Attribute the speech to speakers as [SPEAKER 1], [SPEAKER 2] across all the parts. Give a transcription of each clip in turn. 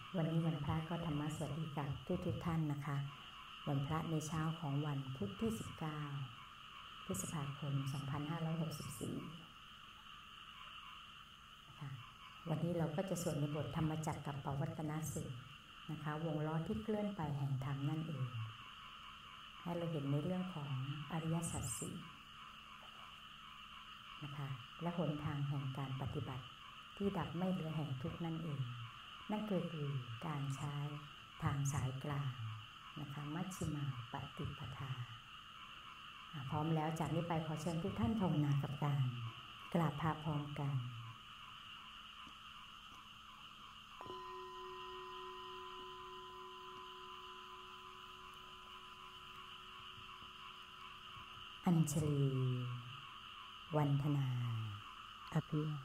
[SPEAKER 1] วันนี้วันพระก็ธรรมะสวัสดีกับทุกท่านนะคะวันพระในเช้าของวันพุธที่19พฤษภาคม2564นะคะวันนี้เราก็จะสวดในบทธรรมจักรกับปวัตตนสูตรนะคะวงล้อที่เคลื่อนไปแห่งธรรมนั่นเองให้เราเห็นในเรื่องของอริยสัจสี่นะคะและหนทางแห่งการปฏิบัติที่ดับไม่เหลือแห่งทุกข์นั่นเองนั่นก็คือการใช้ทางสายกลางนะคะมัชฌิมาปฏิปทาพร้อมแล้วจากนี้ไปขอเชิญทุกท่านภาวนากับการกราบพระพร้อมกันอัญชลีวันธนาอภิว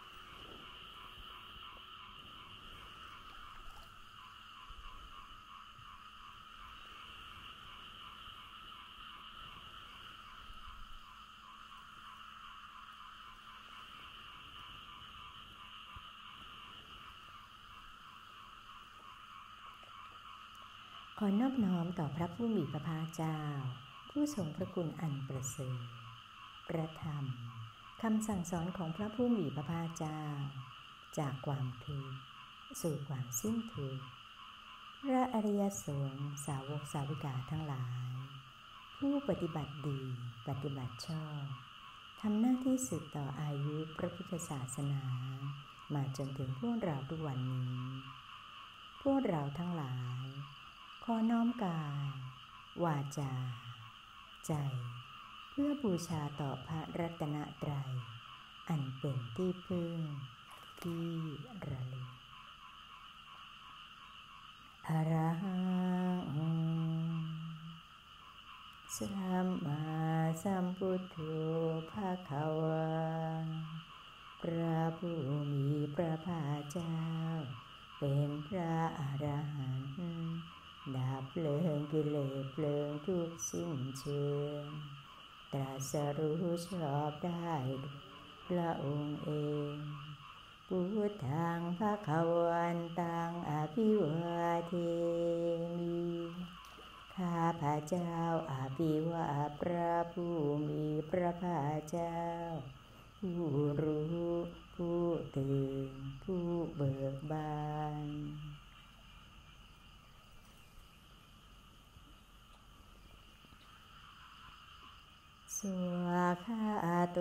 [SPEAKER 1] ขอนอบน้อมต่อพระผู้มีพระภาคเจ้าผู้ทรงพระคุณอันประเสริฐประธรรมคำสั่งสอนของพระผู้มีพระภาคเจ้าจากความทุกข์สู่ความสิ้นทุกข์พระอริยสงฆ์สาวกสาวิกาทั้งหลายผู้ปฏิบัติดีปฏิบัติชอบทำหน้าที่สืบต่ออายุพระพุทธศาสนามาจนถึงพวกเราทุกวันนี้พวกเราทั้งหลายขอน้อมกายวาจาใจเพื่อบูชาต่อพระรัตนตรัยอันเป็นที่พึ่งที่ระลึกอะระหังสัมมาสัมพุทโธภคะวาพระผู้มีพระภาคเจ้าเป็นพระอรหันต์ดับเพลิงกิเลสเพลิงทุกข์สิ้นเชิงตรัสรู้ชอบได้พระองค์เองพุทธังภคะวันตังอภิวาเทมิข้าพระเจ้าอภิวาทพระผู้มีพระภาคเจ้าผู้รู้ผู้ตื่นผู้เบิกบานสวากขาโต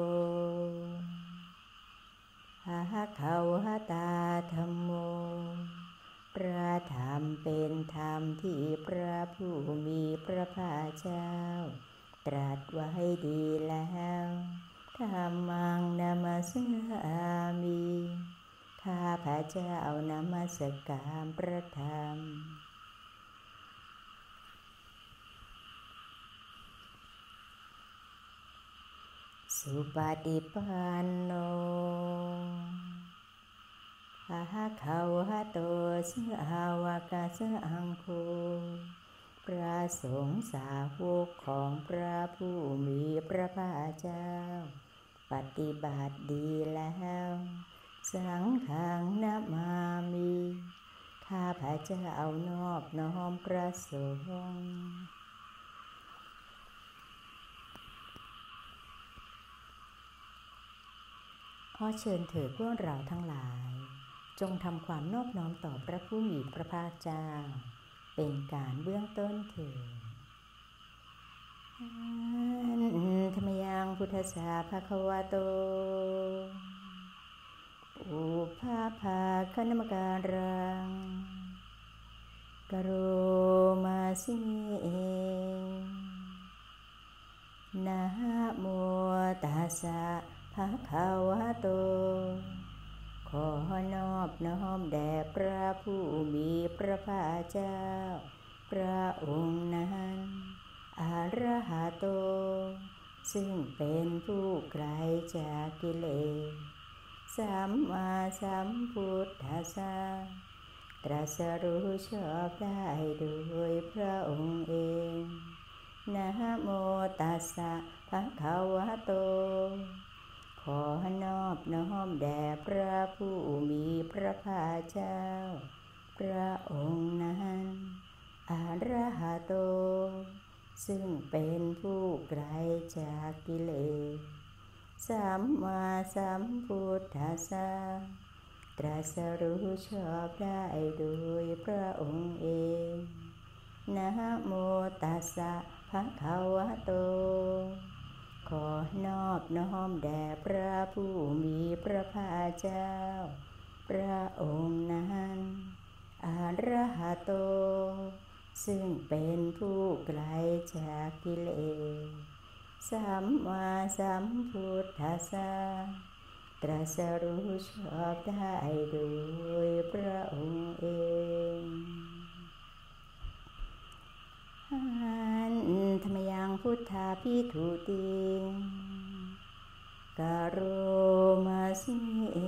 [SPEAKER 1] ภควตาธัมโมพระธรรมเป็นธรรมที่พระผู้มีพระภาคเจ้าตรัสไว้ดีแล้วธัมมังนามัสสามิข้าพระเจ้านมัสการพระธรรมสุปฏิปันโนภะคะวะโตสาวกสังโฆพระสงฆ์สาวกของพระผู้มีพระภาคเจ้าปฏิบัติดีแล้วสังฆังนะมามิข้าพระเจ้านอบน้อมพระสงฆ์ขอเชิญเถิดพวกเราทั้งหลายจงทำความนอบน้อมต่อพระผู้มีพระภาคเจ้าเป็นการเบื้องต้นเถิดธัมมยังพุทธัสสะภะคะวะโตอุปาภาคณมการังกโรมาสิเอนะโมตัสสะภะคะวะโตขอนอบน้อมแด่พระผู้มีพระภาคเจ้าพระองค์นั้นอรหัตโตซึ่งเป็นผู้ไกลจากกิเลสสัมมาสัมพุทธัสสะตรัสรู้ชอบได้โดยพระองค์เองนะโมตัสสะภะคะวะโตขอนอบน้อมแด่พระผู้มีพระภาคเจ้าพระองค์นั้นอรหัตโตซึ่งเป็นผู้ไกลจากกิเลสสัมมาสัมพุทธัสสะตรัสรู้ชอบได้โดยพระองค์เองนะโมตัสสะภะคะวะโตขอนอบน้อมแด่พระผู้มีพระภาคเจ้าพระองค์นั้นอรหัตโตซึ่งเป็นผู้ไกลจากกิเลสสัมมาสัมพุทธัสสะตรัสรู้ชอบได้โดยพระองค์เองหันธรรมยังพุทธาภิทุติงกโรมาสิ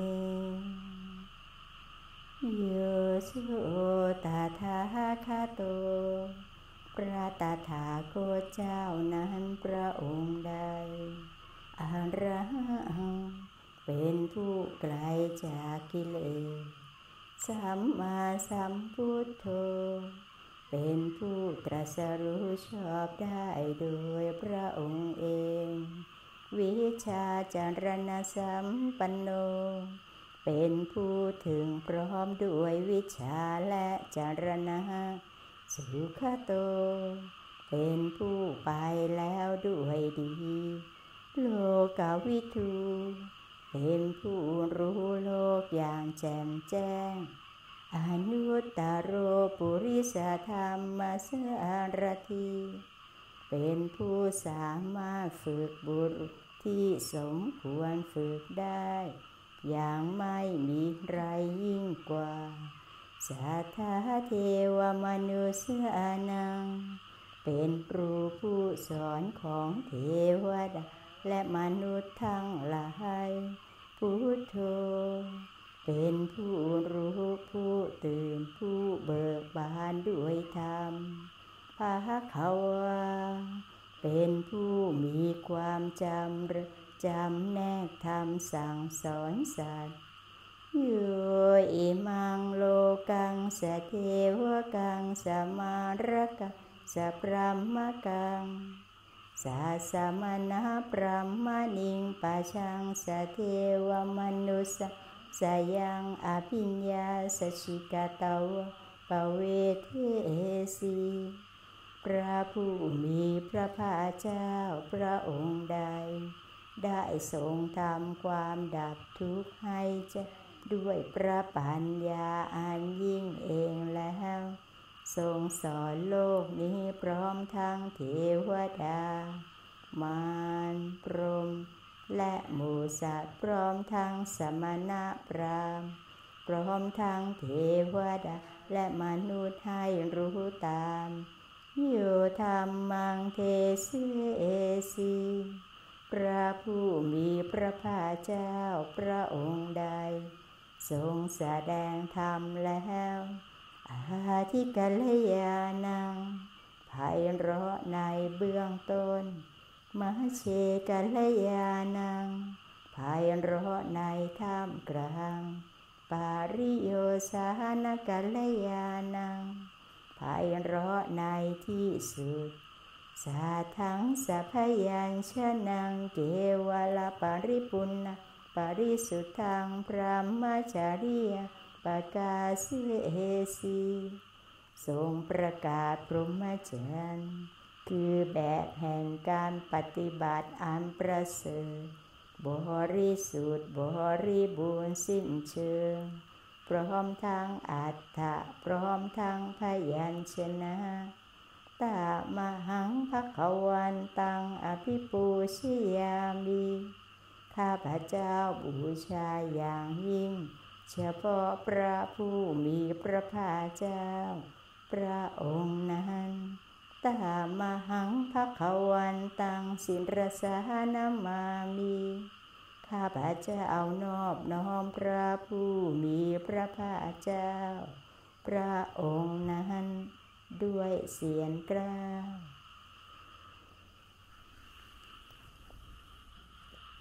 [SPEAKER 1] โยโสตถาคโตพระตถาคตเจ้านั้นพระองค์ใดอรหังเป็นผู้ไกลจากกิเลสสัมมาสัมพุทโธเป็นผู้ตรัสรู้ชอบได้โดยพระองค์เองวิชชาจารณสัมปันโนเป็นผู้ถึงพร้อมด้วยวิชาและจารณะสุขโตเป็นผู้ไปแล้วด้วยดีโลกวิทูเป็นผู้รู้โลกอย่างแจ่มแจ้งอนุตตโรปุริสธรรมสารถีเป็นผู้สามารถฝึกบุรุษที่สมควรฝึกได้อย่างไม่มีใครยิ่งกว่าสัทธาเทวมนุษย์นังเป็นครูผู้สอนของเทวดาและมนุษย์ทั้งหลายพุทโธเป็นผู้รู้ผู้ตื่นผู้เบิกบานด้วยธรรมภควาเป็นผู้มีความจำแนกธรรมสั่งสอนสัตว์โยอิมังโลกังสเทวกังสมารกังสัพพะมะกังสัสสมณะพระมณิงปัจฉังสเทวมนุสสยังอภิญญาสชิกตาวะปเวเทสีพระผู้มีพระภาคเจ้าพระองค์ใดได้ทรงทำความดับทุกข์ให้แจ้งด้วยพระปัญญาอันยิ่งเองแล้วทรงสอนโลกนี้พร้อมทั้งเทวดามารพรหมและหมู่สัตว์พร้อมทั้งสมณะพราหมณ์พร้อมทั้งเทวดาและมนุษย์ให้รู้ตามโยธรรมังเทเสสีพระผู้มีพระภาคเจ้าพระองค์ใดทรงแสดงธรรมแล้วอาทิกัลยาณังไพเราะในเบื้องต้นมหเชกัลยาณังไพเราะในท่ามกลางปาริโยสานกัลยาณังไพเราะในที่สุดสาทังสัพพยัญชนะเกวลปริปุณณปริสุทธังพระมจาริยปกาเสสีทรงประกาศพรหมจรรย์คือแบบแห่งการปฏิบัติอันประเสริฐบริสุทธิ์บริบูรณ์สิ้นเชิงพร้อมทั้งอัตถะพร้อมทั้งพยัญชนะตามหังภควันตังอภิปูชยามิข้าพเจ้าบูชาอย่างยิ่งเฉพาะพระผู้มีพระภาคเจ้าพระองค์นั้นตามหังภควันตังสิรสหนามามิข้าพเจ้านอบน้อมพระผู้มีพระภาคเจ้าพระองค์นั้นด้วยเสียงกล้าว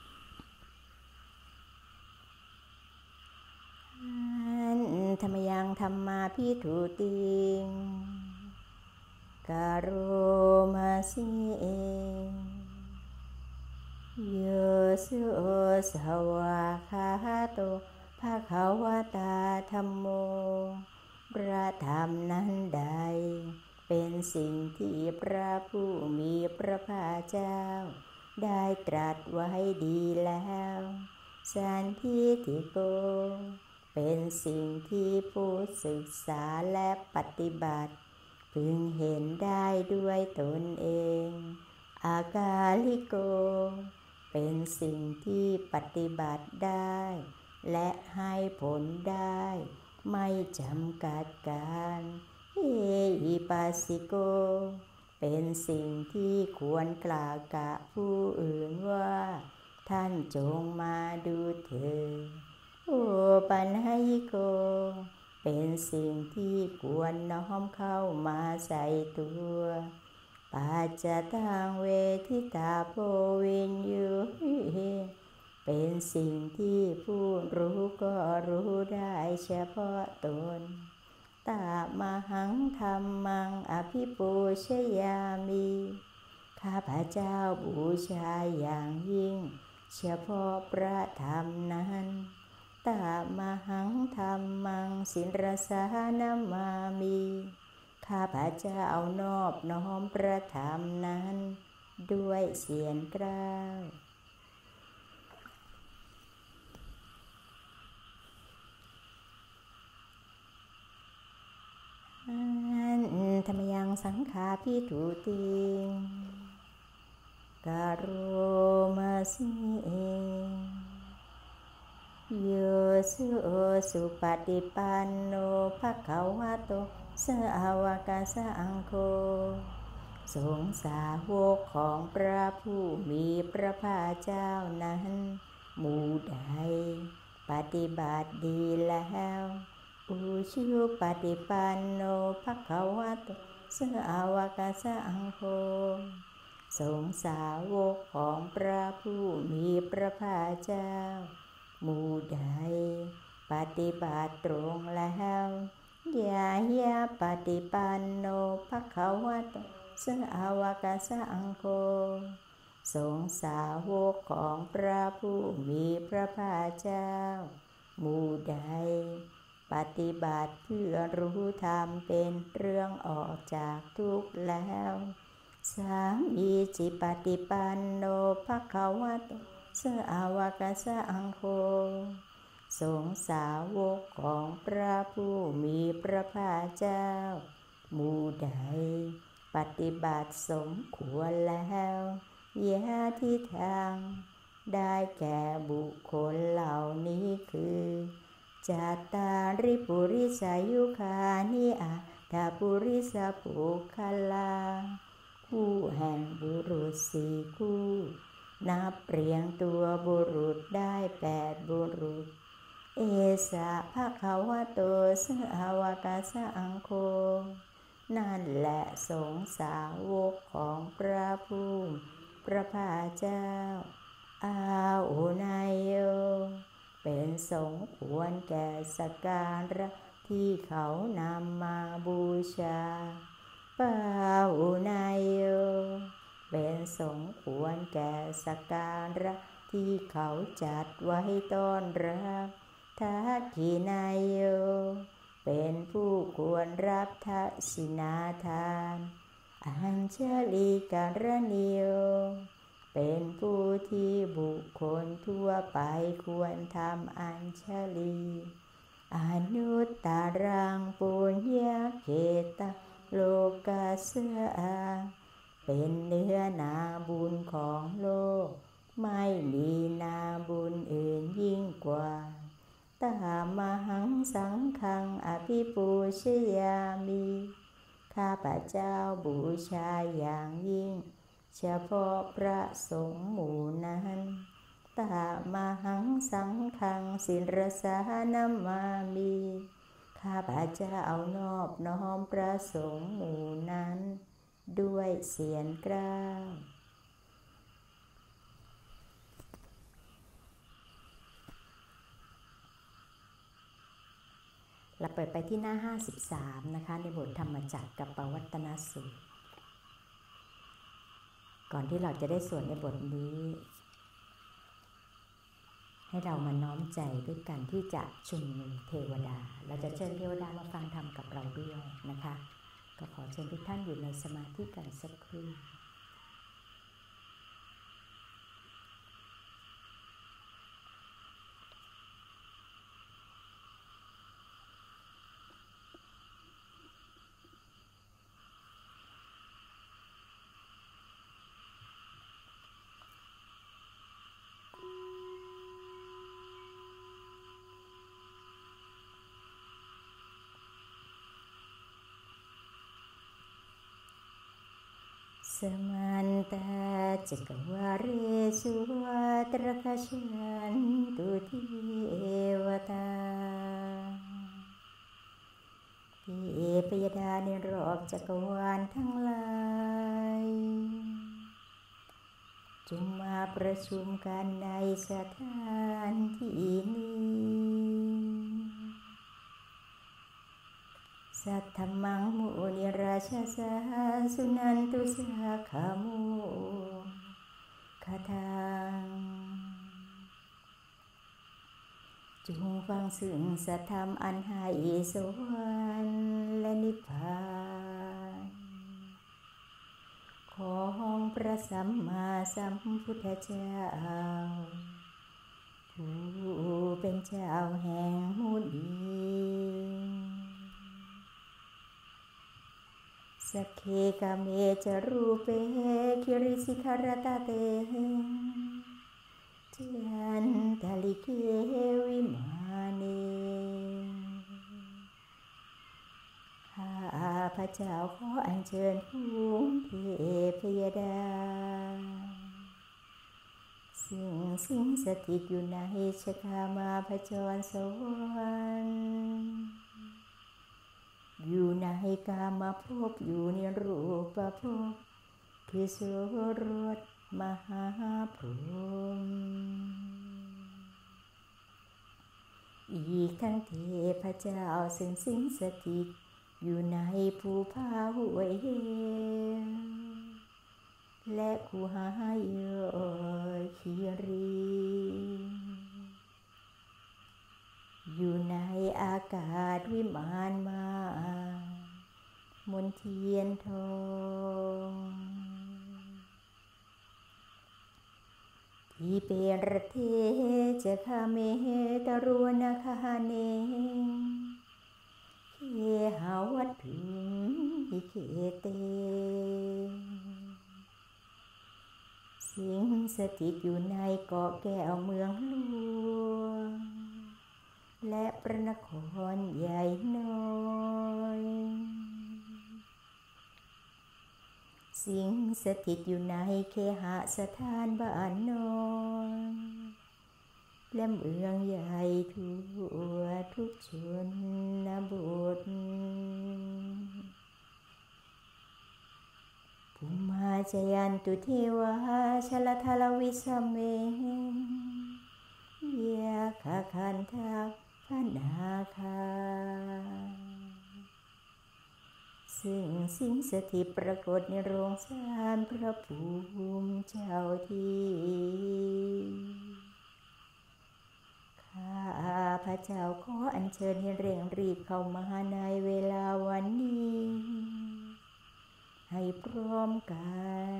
[SPEAKER 1] ธรรมยังธรรมาภิทุติงกโรมาสิเอโยสุสวากขาโตภะคะวะตาธัมโมพระธรรมนั้นใดเป็นสิ่งที่พระผู้มีพระภาคเจ้าได้ตรัสไว้ดีแล้วสันทิฏฐิโกเป็นสิ่งที่ผู้ศึกษาและปฏิบัติพึงเห็นได้ด้วยตนเองอากาลิโกเป็นสิ่งที่ปฏิบัติได้และให้ผลได้ไม่จำกัดการเอหิปัสสิโกเป็นสิ่งที่ควรกล่าวกับผู้อื่นว่าท่านจงมาดูเถิดโอปัญญิโกเป็นสิ่งที่ควรน้อมเข้ามาใส่ตัวปัจจตังเวทิตาโพวินยูเป็นสิ่งที่ผู้รู้ก็รู้ได้เฉพาะตนตามหังธรรมังอภิปูชยามิข้าพเจ้าบูชาอย่างยิ่งเฉพาะพระธรรมนั้นตามหังธรรมังสิรสานามามิข้าพเจ้านอบน้อมพระธรรมนั้นด้วยเสียงกล้าวธรรมยังสังขาภิทุติงกโรมาสิเอโยสุปฏิปันโนภคะวะโตสาวกสังโฆสงฆ์สาวกของพระผู้มีพระภาคเจ้านั้นหมู่ใดปฏิบัติดีแล้วอุชุปฏิปันโนภคะวะโตสาวกสังโฆสงฆ์สาวกของพระผู้มีพระภาคเจ้าหมู่ใดปฏิบัติตรงแล้วยายาปฏิปันโนภคะวะโตสาวกสังโฆสงฆ์สาวกของพระผู้มีพระภาคเจ้าหมู่ใดปฏิบัติเพื่อรู้ธรรมเป็นเรื่องออกจากทุกข์แล้วสามีจิปฏิปันโนภคะวะโตสาวกสังโฆสงฆ์สาวกของพระผู้มีพระภาคเจ้าหมู่ใดปฏิบัติสมควรแล้วยะทิทางได้แก่บุคคลเหล่านี้คือจัตตาริปุริสายุคานิอัตถปุริสปุคคลาคู่แห่งบุรุษสี่คู่นับเรียงตัวบุรุษได้8บุรุษเอสะภะคะวะโตสาวกสังโฆนั่นแหละสงฆ์สาวกของพระผู้พระภาคเจ้าอาอุนายโยเป็นสงฆ์ควรแก่สักการะที่เขานำมาบูชาปาอุนายโยเป็นสงฆ์ควรแก่สักการะที่เขาจัดไว้ต้อนรับทักขินายโยเป็นผู้ควรรับทักษิณาทานอัญชลีการณิโยเป็นผู้ที่บุคคลทั่วไปควรทำอัญชลีอนุตตรังปุญญเขตโลกัสสะเป็นเนื้อนาบุญของโลกไม่มีนาบุญอื่นยิ่งกว่าตามหังสังฆังอภิปูชยามิข้าพเจ้าบูชาอย่างยิ่งเฉพาะพระสงฆ์หมู่นั้นตามหังสังฆังสิรสานามามิข้าพเจ้านอบน้อมพระสงฆ์หมู่นั้นด้วยเสียงกล้าวลเราเปิดไปที่หน้า53นะคะในบทธรรมจักรกับปวัตตนสูตรก่อนที่เราจะได้สวดในบทนี้ให้เรามาน้อมใจด้วยกันที่จะชุมนุมเทวดาเราจะเชิญเทวดามาฟังธรรมกับเราด้วยนะคะก็ขอเชิญทุกท่านอยู่ในสมาธิกันสักครู่สมันตาจักวาเรสุวัตรคชันตุเทวตาเทพยดาในรอบจักรวาลทั้งหลายจงมาประชุมกันในสถานที่นี้สัทธมังมุนิราชสาสุนันตุสาขามุคาทังจงฟังซึ่งสัทธรรมอันให้สวรรค์และนิพพานของพระสัมมาสัมพุทธเจ้าผู้เป็นเจ้าแห่งมุนีสักเคกะเมจรูเปคิริสิขารตาเตจันตาลิเกวิมาเนข้าพระเจ้าขออัญเชิญภูมิเทพยดาซึ่งสิงสถิตอยู่ในชคามาพจรสวรรค์อยู่ในกามภพอยู่ในรูปภพคือโสรสมหาพรหมอีกทั้งเทพเจ้าซึ่งสิงสถิตอยู่ในภูผาห้วยเหวและคูหาโยคีรีอยู่ในอากาศวิมานมามนเทียนทองที่เป็นระเทจะคาเมตรวนคาเนเคหาวัตถุหิเคเตสิงสถิตอยู่ในเกาะแก้วเมืองหลวงและพระนครใหญ่น้อยสิงสถิตอยู่ในเคหสถานบ้านน้อยและเมืองใหญ่ทั่วทุกชนบทภูมาจยันตุเทวาชลทลวิสเมยาคาคันทักพนาคาซึ่งสิงสถิตปรากฏในโรงศาลพระภูมิเจ้าที่ข้าพระเจ้าขออัญเชิญให้เร่งรีบเข้ามาในเวลาวันนี้ให้พร้อมกัน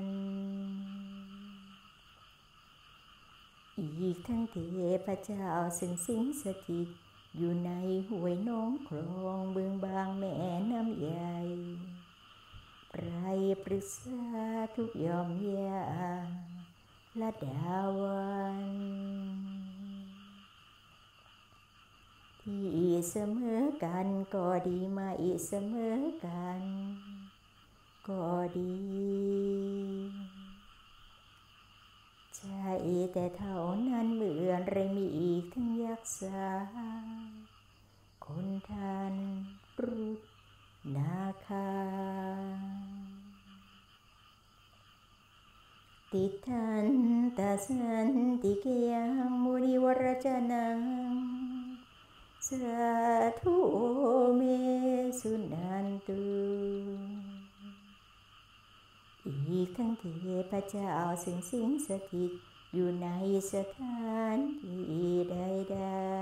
[SPEAKER 1] อีกทั้งเทพเจ้าซึ่งสิงสถิตอยู่ในห้วยน้องคลองบึงบางแม่น้ำใหญ่ไพรปรึกษาทุกยอมยาละดาวันที่เสมอกันก็ดีมาอีเสมอกันก็ดีใช่แต่เท่านั้นเมื่อไรมีอีกทั้งยักษาคนทันรุษนาคาติทันตาสันติเกยังมุนิวรจนังสาธุเมสุนันตุอีกทั้งเทพเจ้าซึ่งสิงสถิตอยู่ในสถานที่ใด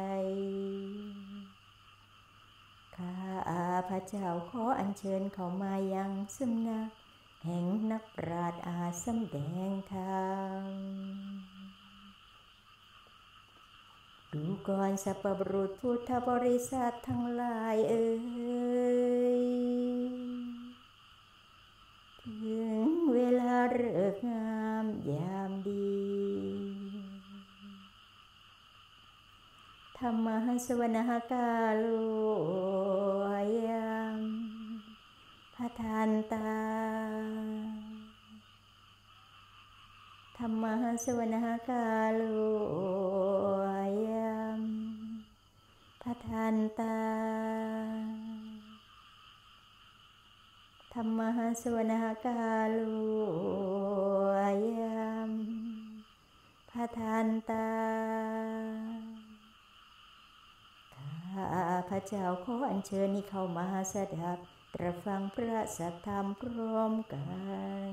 [SPEAKER 1] ๆข้าพระเจ้าขออัญเชิญเข้ามายังสำนักแห่งนักปราชญ์อาสำแดงธรรมดูก่อนสัพพบุรุษพุทธบริษัททั้งหลายถึงเวลาฤกษ์งามยามดีธรรมสวนาคาโลยามพระทันตาธรรมสวนาคาโลยามพระทันตาธรรมสวนาคาโลยามพระทันตาข้าพระเจ้าขออัญเชิญให้เข้ามาสดับตรับฟังพระสัทธรรมพร้อมกัน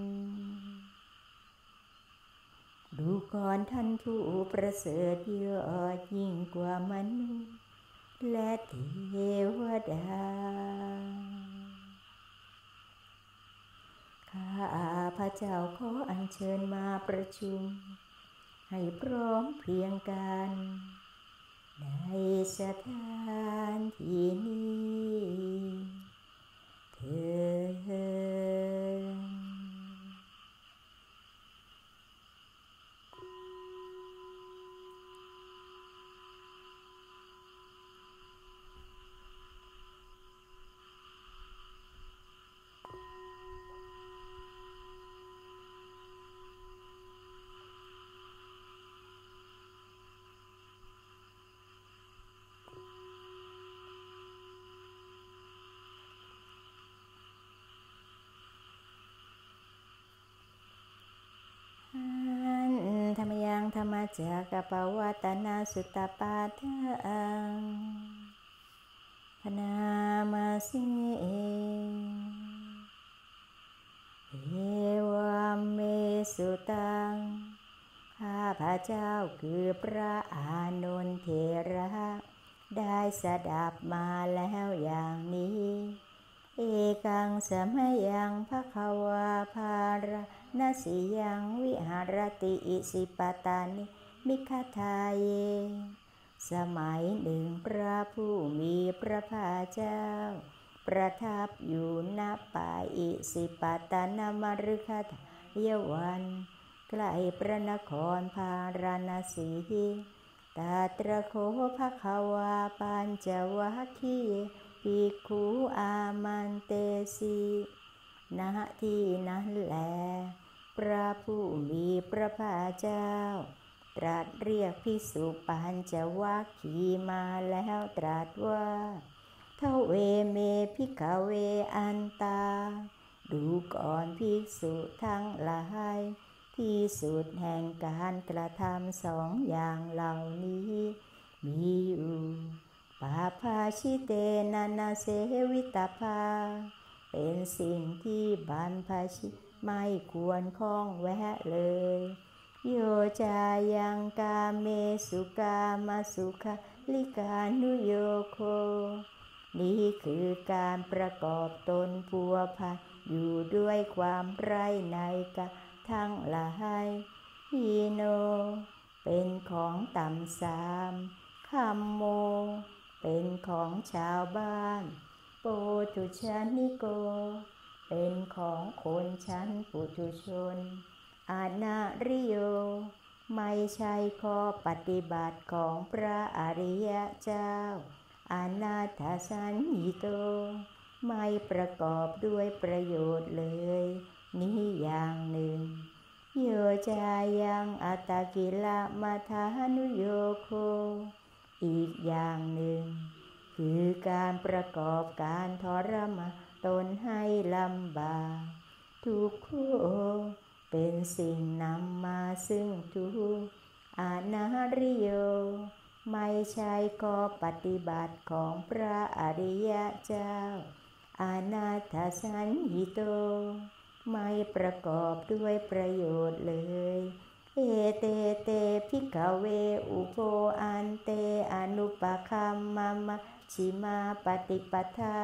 [SPEAKER 1] ดูก่อนท่านผู้ประเสริฐยอดยิ่งกว่ามนุษย์และเทวดาข้าพระเจ้าขออัญเชิญมาประชุมให้พร้อมเพรียงกันในสถานที่นี้เถิดธรรมยังธรรมจักปวัตนาสุตตปาทังพนามาสิเอวามเมสุตังข้าพระเจ้าคือพระอานนท์เถระได้สดับมาแล้วอย่างนี้เอกังสมัยยังภควาภารณสิยังวิหารติอิสิปตานิมิคทาเยสมัยหนึ่งพระผู้มีพระภาคเจ้าประทับอยู่ณป่าอิสิปตานมฤคทายวันใกล้พระนครพาราณสีตาตระโคภควาปัญจวัคคีย์ภิกขุอามันเตสีณที่นั้นแลพระผู้มีพระภาคเจ้าตรัสเรียกภิกษุปัญจวัคคีย์มาแล้วตรัสว่าเทเวเมภิกขเวอันตาดูก่อนภิกษุทั้งหลายที่สุดแห่งการกระทำสองอย่างเหล่านี้มีอยู่ปาภาชิเตนานาเสวิตาภาเป็นสิ่งที่บรรพชิตไม่ควรข้องแวะเลยโยจายังกาเมสุกามาสุขลิกานุโยโคนี่คือการประกอบตนพัวพันอยู่ด้วยความไร้ในกะทั้งหลายฮีโนเป็นของต่ำสามคัมโมเป็นของชาวบ้านโปตุชนิโกเป็นของคนชั้นปุถุชนอานาริโยไม่ใช่ข้อปฏิบัติของพระอริยเจ้าอนาถสันญิโตไม่ประกอบด้วยประโยชน์เลยนี้อย่างหนึ่งโยจายังอัตตกิลมัทานุโยโคอีกอย่างหนึ่งคือการประกอบการทรมานตนให้ลำบากทุกข์เป็นสิ่งนำมาซึ่งทุกข์อนาริโยไม่ใช่ข้อปฏิบัติของพระอริยเจ้าอนาถสันหิโตไม่ประกอบด้วยประโยชน์เลยเอเตเตภิกขเวอุโภอันเตอนุปคัมมะมัชฌิมาปฏิปทา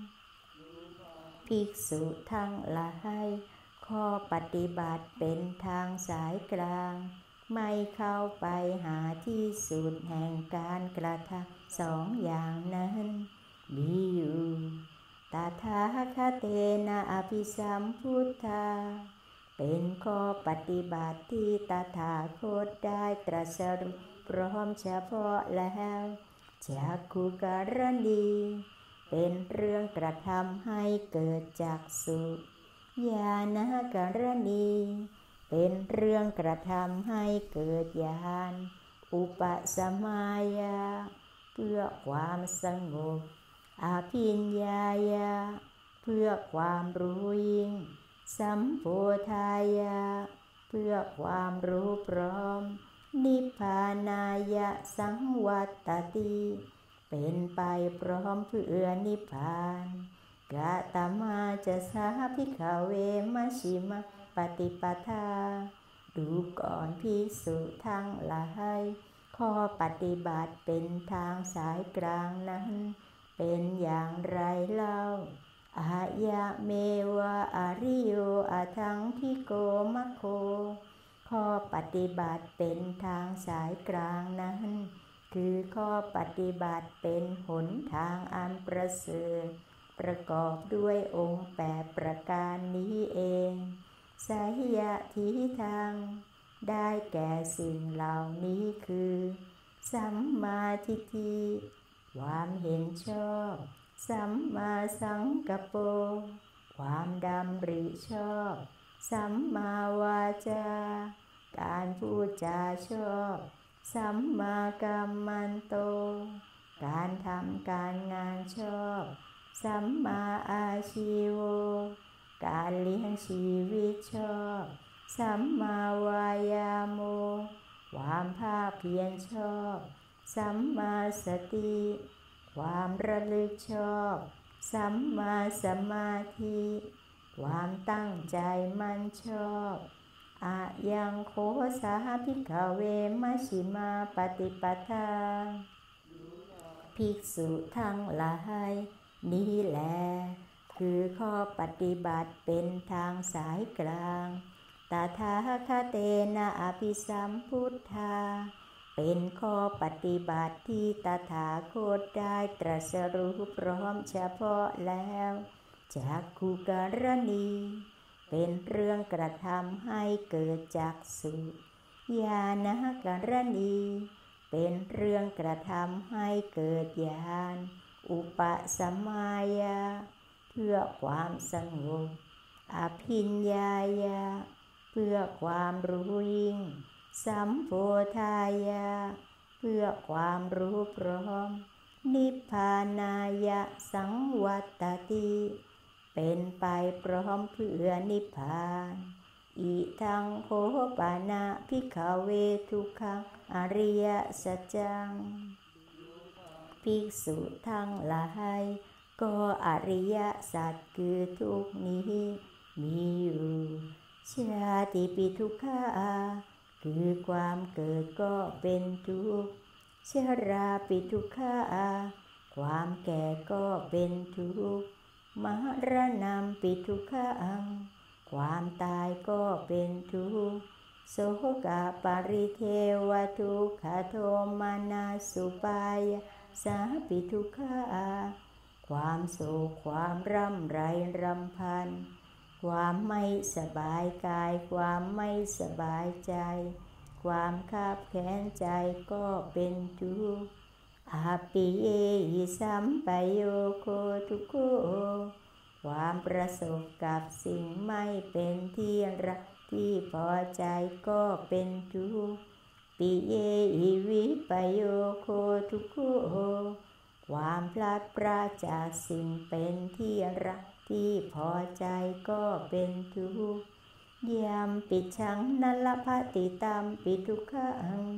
[SPEAKER 1] ภิกษุทั้งหลายข้อปฏิบัติเป็นทางสายกลางไม่เข้าไปหาที่สุดแห่งการกระทำสองอย่างนั้นมีอยู่ตถาคตนะอภิสัมพุทธาเป็นข้อปฏิบัติที่ตถาคตได้ตรัสรู้พร้อมเฉพาะแล้วจักขุการณีเป็นเรื่องกระทำให้เกิดจักษุญาณการณีเป็นเรื่องกระทำให้เกิดญาณอุปสัมมายาเพื่อความสงบอภิญญายาเพื่อความรู้ยิ่งสัมโพธายาเพื่อความรู้พร้อมนิพพานายะสังวัตติเป็นไปพร้อมเพื่อนิพพานกะตมาจะสาภิกขเวมัชฌิมาปฏิปทาดูก่อนภิกษุทั้งหลายข้อปฏิบัติเป็นทางสายกลางนั้นเป็นอย่างไรเล่าอายะเมวะอริโยอะทังทิโกมะโคข้อปฏิบัติเป็นทางสายกลางนั้นคือข้อปฏิบัติเป็นหนทางอันประเสริฐประกอบด้วยองค์8ประการนี้เองสายะทิทางได้แก่สิ่งเหล่านี้คือสัมมาทิฏฐิความเห็นชอบสัมมาสังกัปโปความดำริชอบสัมมาวาจาการพูดจาชอบสัมมากัมมันโตการทำการงานชอบสัมมาอาชีโวการเลี้ยงชีวิตชอบสัมมาวายาโมความภาคเพียรชอบสัมมาสติความระลึกชอบสัมมาสมาธิความตั้งใจมั่นชอบอะยังโคสาภิกขเวมัชฌิมาปฏิปทาภิกษุทั้งหลายนี้แลคือข้อปฏิบัติเป็นทางสายกลางตถาคเตนะอภิสัมพุทธาเป็นข้อปฏิบัติที่ตถาคตได้ตรัสรู้พร้อมเฉพาะแล้วจักขุการณีเป็นเรื่องกระทำให้เกิดจักษุญาณการณีเป็นเรื่องกระทำให้เกิดญาณอุปสัมมายาเพื่อความสงบอภิญญายาเพื่อความรู้ยิ่งสัมโพธายาเพื่อความรู้พร้อมนิพพานายะสังวัตติเป็นไปพร้อมเพื่อนิพพานอิทังโคปานะภิกขเวทุกขังอริยสัจจังภิกษุทั้งหลายก็อริยสัจคือทุกข์นี้มีอยู่ชาติปิทุกขาคือความเกิดก็เป็นทุกข์ชราปิทุกขาความแก่ก็เป็นทุกข์มรณะปิทุกขังความตายก็เป็นทุกข์โสกปริเทวทุกขโทมานาสุปายาสาปิทุกขาความโศกความร่ำไรรำพันความไม่สบายกายความไม่สบายใจความคับแค้นใจก็เป็นทุกข์อาปิเยหิสัมปโยโคทุกโขความประสบกับสิ่งไม่เป็นที่รักที่พอใจก็เป็นทุกข์ปิเยหิวิปโยโคทุกโขความพลัดพรากจากสิ่งเป็นที่รักที่พอใจก็เป็นทุกข์ยามปิชังนัลภติตัมปิทุกขัง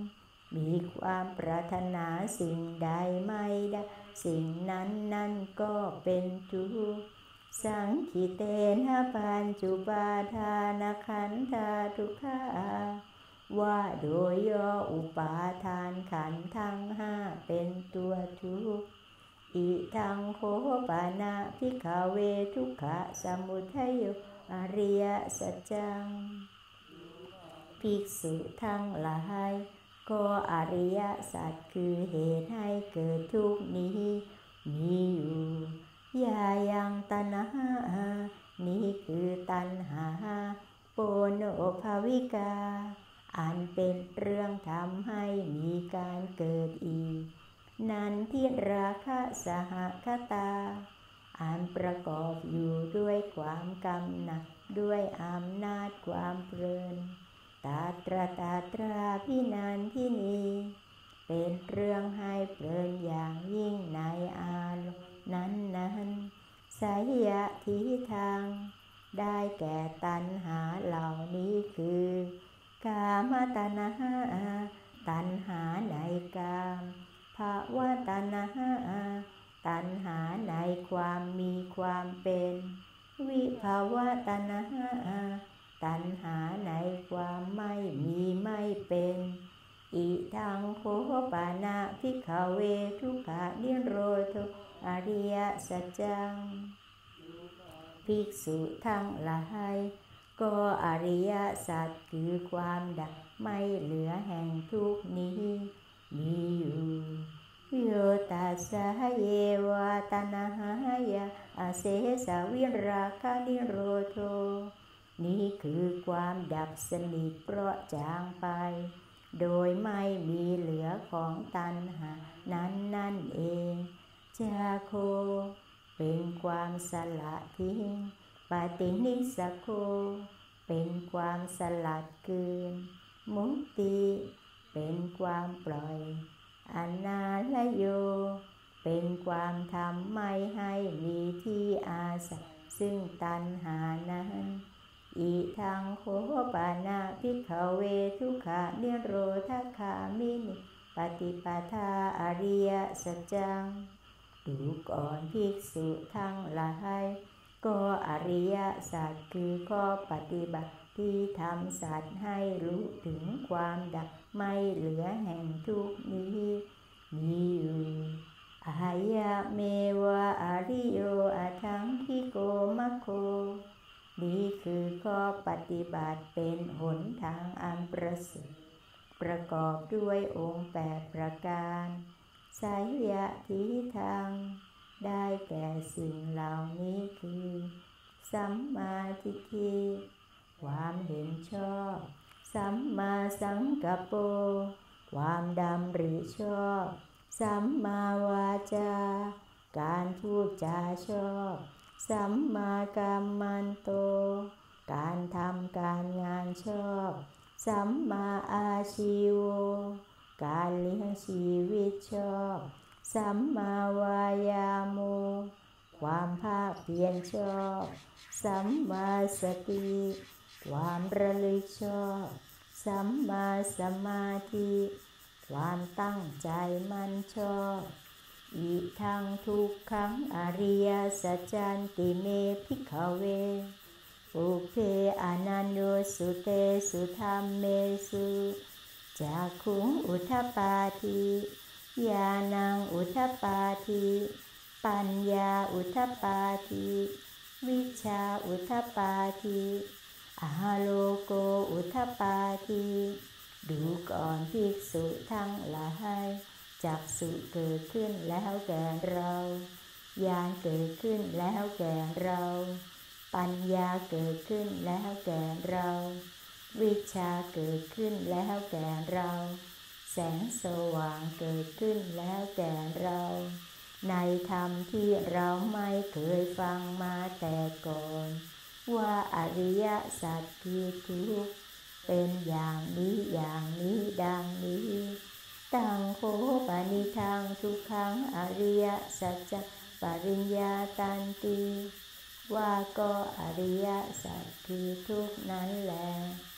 [SPEAKER 1] มีความปรารถนาสิ่งใดไม่ได้สิ่งนั้นก็เป็นทุกข์สังคิเตนะปัญจุปาทานขันธาทุกขาว่าโดยย่ออุปาทานขันธ์ทั้งห้าเป็นตัวทุกข์อิทังโคปานะภิกขเวทุกขสมุทัยโยอริยสัจจังภิกษุทั้งหลายก็อริยสัจคือเหตุให้เกิดทุกข์นี้มีอยู่ยายังตัณหานี้คือตัณหาโปโนภาวิกาอันเป็นเรื่องทำให้มีการเกิดอีกนันทิราคะสหคตาอันประกอบอยู่ด้วยความกำหนัดด้วยอำนาจความเพลินตาตราพินันทินีเป็นเรื่องให้เพลินอย่างยิ่งในอารมณ์นั้นสายะทิทางได้แก่ตัณหาเหล่านี้คือกามตัณหาตัณหาในกามภวตัณหาตัณหาในความมีความเป็นวิภาวะตัณหาตัณหาในความไม่มีไม่เป็นอิทังโคปานะภิกขเวทุกขนิโรธอริยสัจจังภิกษุทั้งหลายก็อริยสัจคือความดับไม่เหลือแห่งทุกข์นี้มีอยู่โยตัสสะเยวะตัณหายะอเสสะวิราคะนิโรโธนี้คือความดับสนิทเพราะจางไปโดยไม่มีเหลือของตัณหานั่นเองจาโคเป็นความสละทิ้งปฏินิสสโคเป็นความสลัดคืนมุตติเป็นความปล่อยอนาลโยเป็นความทำไม่ให้มีที่อาศัยซึ่งตัณหานั้นอิทังโคปานะภิกขเวทุกขนิโรธคามินิปฏิปทาอริยสัจจังดูก่อนภิกษุทั้งหลายก็อริยสัจคือข้อปฏิบัติที่ทำสัตว์ให้รู้ถึงความดับไม่เหลือแห่งทุกข์นี้มีอยู่อายะเมวะอริโยอะทังคิโกมะโคนี้คือข้อปฏิบัติเป็นหนทางอันประเสริฐประกอบด้วยองค์8ประการสายะทิทางได้แก่สิ่งเหล่านี้คือสัมมาทิฏฐิความเห็นชอบสัมมาสังกัปโปความดำริชอบสัมมาวาจาการพูดจาชอบสัมมากัมมันโตการทำการงานชอบสัมมาอาชีโวการเลี้ยงชีวิตชอบสัมมาวายาโมความภาคเพียรชอบสัมมาสติความระลึกชอบสัมมาสมาธิความตั้งใจมั่นชอบอิทังทุกขังอริยสัจจันติเมภิกขเวปุเพอนันโยสุเตสุธัมเมสุจักขุงอุทปาทิญาณังอุทปาทิปัญญาอุทปาทิวิชชาอุทปาทิอาโลโกอุทปาทิดูก่อนภิกษุทั้งหลายจักษุเกิดขึ้นแล้วแก่เราญาณเกิดขึ้นแล้วแก่เราปัญญาเกิดขึ้นแล้วแก่เราวิชชาเกิดขึ้นแล้วแก่เราแสงสว่างเกิดขึ้นแล้วแก่เราในธรรมที่เราไม่เคยฟังมาแต่ก่อนว่าอริยสัจคือทุกข์เป็นอย่างนี้ดังนี้ตังโคปนิทังทุกขังอริยสัจจปริญญาตันติว่าก็อริยสัจคือทุกข์นั้นแลเ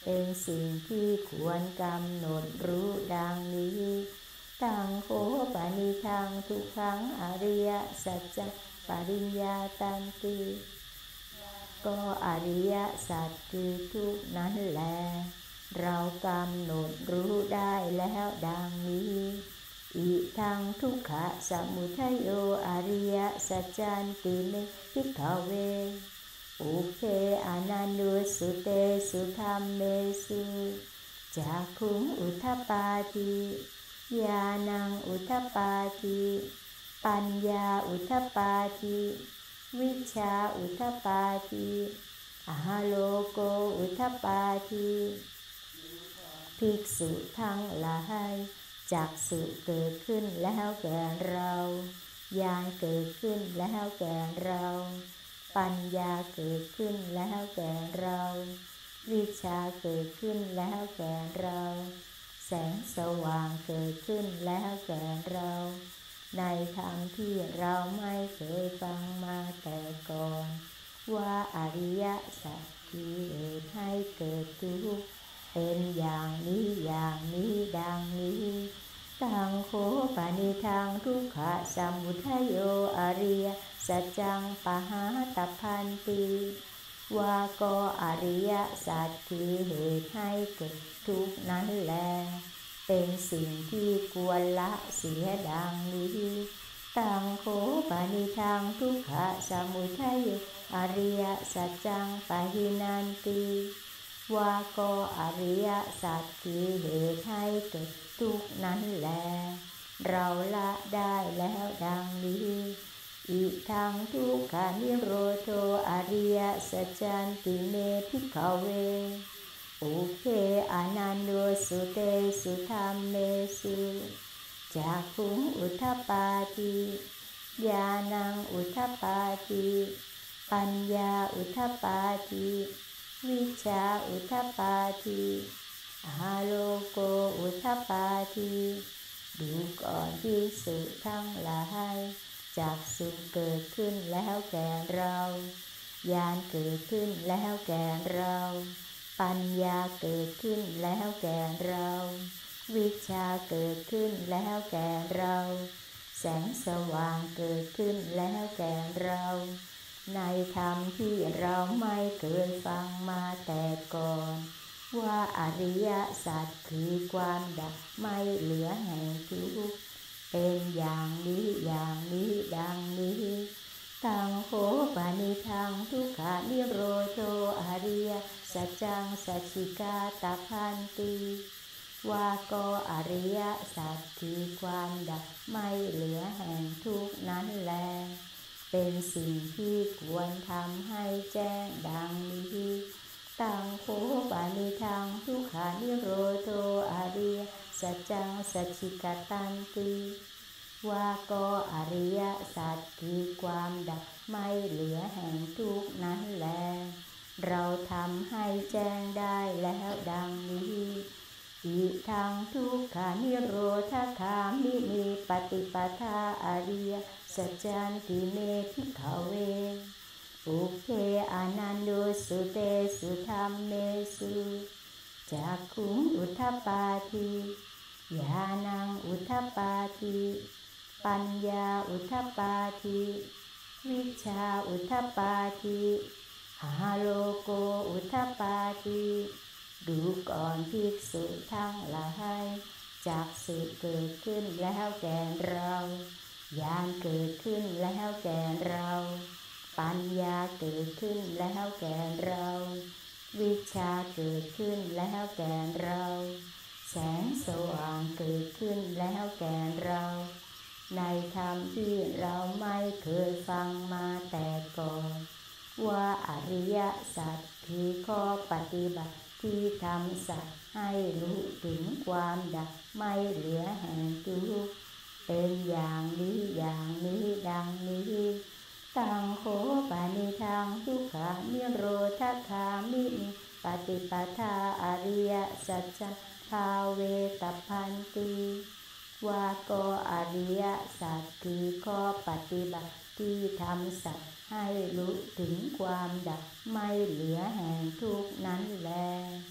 [SPEAKER 1] เป็นสิ่งที่ควรกำหนดรู้ดังนี้ตังโคปนิทังทุกขังอริยสัจจปริญญาตันติก็อริยสัจคือทุกข์นั้นแลเรากำหนดรู้ได้แล้วดังนี้อิทังทุกขะสมุทัยโยอริยสัจจันติเมภิกขเวอุเพอนันดุสุเตสุธัมเมสุจักขุงอุทธัปปาทิญาณังอุทธัปปาทิปัญญาอุทธัปปาทิวิชชาอุทธัปปาทิอโลโกอุทธัปปาทิภิกษุทั้งหลายจักษุเกิดขึ้นแล้วแก่เราญาณเกิดขึ้นแล้วแก่เราปัญญาเกิดขึ้นแล้วแก่เราวิชาเกิดขึ้นแล้วแก่เราแสงสว่างเกิดขึ้นแล้วแก่เราในธรรมที่เราไม่เคยฟังมาแต่ก่อนว่าอริยสัจคือเหตุให้เกิดทุกข์เป็นอย่างนี้อย่างนี้ดังนี้ตังโคปนิทังทุกขะสมุทัยโยอริยสัจจังปหาตัพพันติว่าก็อริยสัจคือเหตุให้เกิดทุกข์นั้นแลเป็นสิ่งที่ควรละเสียดังนี้ตังโคปนิทังทุกขะสมุทัยโยอริยสัจจังปหินันติว่าก็อริยสัจคือเหตุให้เกิดทุกข์นั้นแลเราละได้แล้วดังนี้อิทังทุกขานิโรโธอริยสัจจันติเมภิกขเวอุเพอนันโดสุเตสุธัมเมสุจักขุงอุทธัปปาทิญาณังอุทธัปปาทิปัญญาอุทธัปปาทิวิชชาอุทธัปปาทิอโลโกอุทธัปปาทิดูก่อนภิกษุทั้งหลายจักษุเกิดขึ้นแล้วแก่เราญาณเกิดขึ้นแล้วแก่เราปัญญาเกิดขึ้นแล้วแก่เราวิชาเกิดขึ้นแล้วแก่เราแสงสว่างเกิดขึ้นแล้วแก่เราในธรรมที่เราไม่เคยฟังมาแต่ก่อนว่าอริยสัจคือความดับไม่เหลือแห่งทุกข์เป็นอย่างนี้อย่างนี้ดังนี้ตังโคปนิทังทุกขานิโรโธอริยสัจจังสัจฉิกาตัพพันติว่าก็อริยสัจคือความดับไม่เหลือแห่งทุกข์นั้นแลเป็นสิ่งที่ควรทำให้แจ้งดังนี้ตังโคปนิทังทุกขานิโรโธอริยสัจจังสัจฉิกาตันติว่าก็อริยสัจคือความดับไม่เหลือแห่งทุกข์นั้นแลเราทำให้แจ้งได้แล้วดังนี้อิทังทุกขานิโรธคามิมีปฏิปทาอริยสัจจันติเมภิกขเวอุเพอนันโดสุเตสุธัมเมสุจักขุงอุทธัปปาทิญาณังอุทธัปปาทิปัญญาอุทธัปปาทิวิชชาอุทธัปปาทิอโลโกอุทธัปปาทิดูก่อนภิกษุทั้งหลายจักษุเกิดขึ้นแล้วแก่เราญาณเกิดขึ้นแล้วแก่เราปัญญาเกิดขึ้นแล้วแก่เราวิชาเกิดขึ้นแล้วแก่เราแสงสว่างเกิดขึ้นแล้วแก่เราในธรรมที่เราไม่เคยฟังมาแต่ก่อนว่าอริยสัจคือข้อปฏิบัติที่ทำสัตว์ให้รู้ถึงความดับไม่เหลือแห่งทุกข์เป็นอย่างนี้อย่างนี้ดังนี้ตังโคปนิทังทุกขานิโรธคามิปฏิปทาอริยสัจจภาเวตัพพันติว่าก็อริยสัจคือข้อปฏิบัติที่ทำสัตว์ให้รู้ถึงความดับไม่เหลือแห่งทุกข์นั้นแล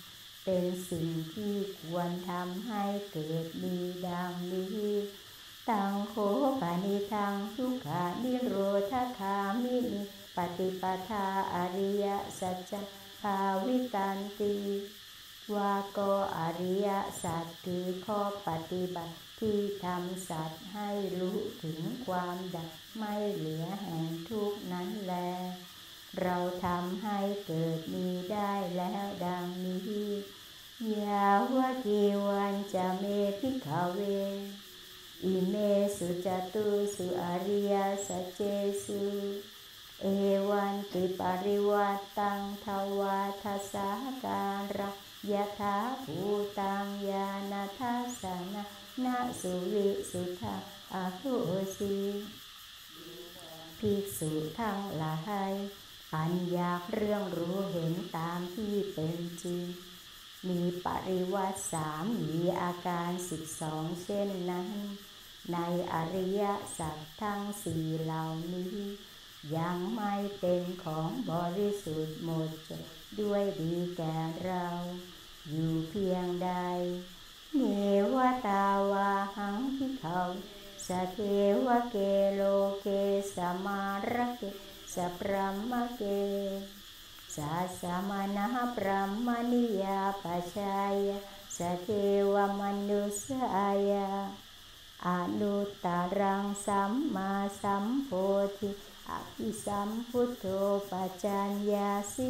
[SPEAKER 1] เป็นสิ่งที่ควรทำให้เกิดมีดังนี้ตังโคปานิทังทุกขานิโรธคามินิปฏิปทาอริยสัจจะภาวิตันติว่าก็อริยสัจคือข้อปฏิบัติที่ทำสัตว์ให้รู้ถึงความดับไม่เหลือแห่งทุกข์นั้นแลเราทำให้เกิดมีได้แล้วดังนี้ยาวะกีวันจะเมภิกขเวอิเมสุจตุสุอริยสัจเจสุเอวันติปริวัตตังทวาทัสสะการะยะถาภูตังญาณทัสสนะนะสุวิสุทธาอาหุสีภิกษุทั้งหลายอันอยากเรื่องรู้เห็นตามที่เป็นจริงมีปริวัติ3มีอาการ12เช่นนั้นในอริยสัจทั้ง4เหล่านี้ยังไม่เป็นของบริสุทธิ์หมดจดด้วยดีแก่เราอยู่เพียงใดเนวตาวาหังภิกขุสเทวเกโลเกสมาระเกสพรหมเกสัสมณะพรหมนิยาปัจจายสเทวมนุสายาอนุตตรังสัมมาสัมโพธิอภิสัมพุทโธปัจจัญญาสิ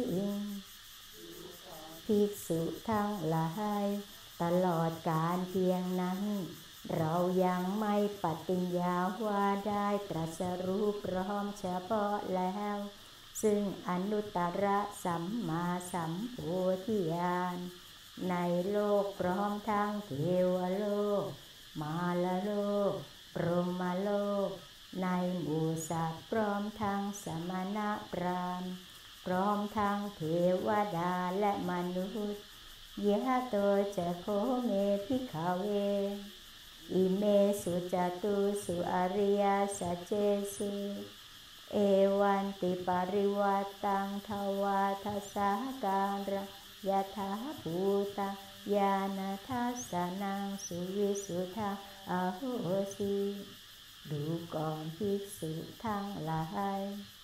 [SPEAKER 1] ภิกษุทั้งหลายตลอดกาลเพียงนั้นเรายังไม่ปฏิญญาว่าได้ตรัสรู้พร้อมเฉพาะแล้วซึ่งอนุตตรสัมมาสัมโพธิญาณในโลกพร้อมทั้งเทวโลกมาลโลกพรหมโลกในหมู่สัตว์พร้อมทั้งสมณพราหมณ์พร้อมทั้งเทวดาและมนุษย์ยะโตจะโคเมภิกขเวอิเมสุจตุสุอริยสัจเจสุเอวันติปริวัตตังทวาทัสสะการะยะถาภูตาญาณทัสสนังสุวิสุทธาอาโหสีดูก่อนภิกษุทั้งหลาย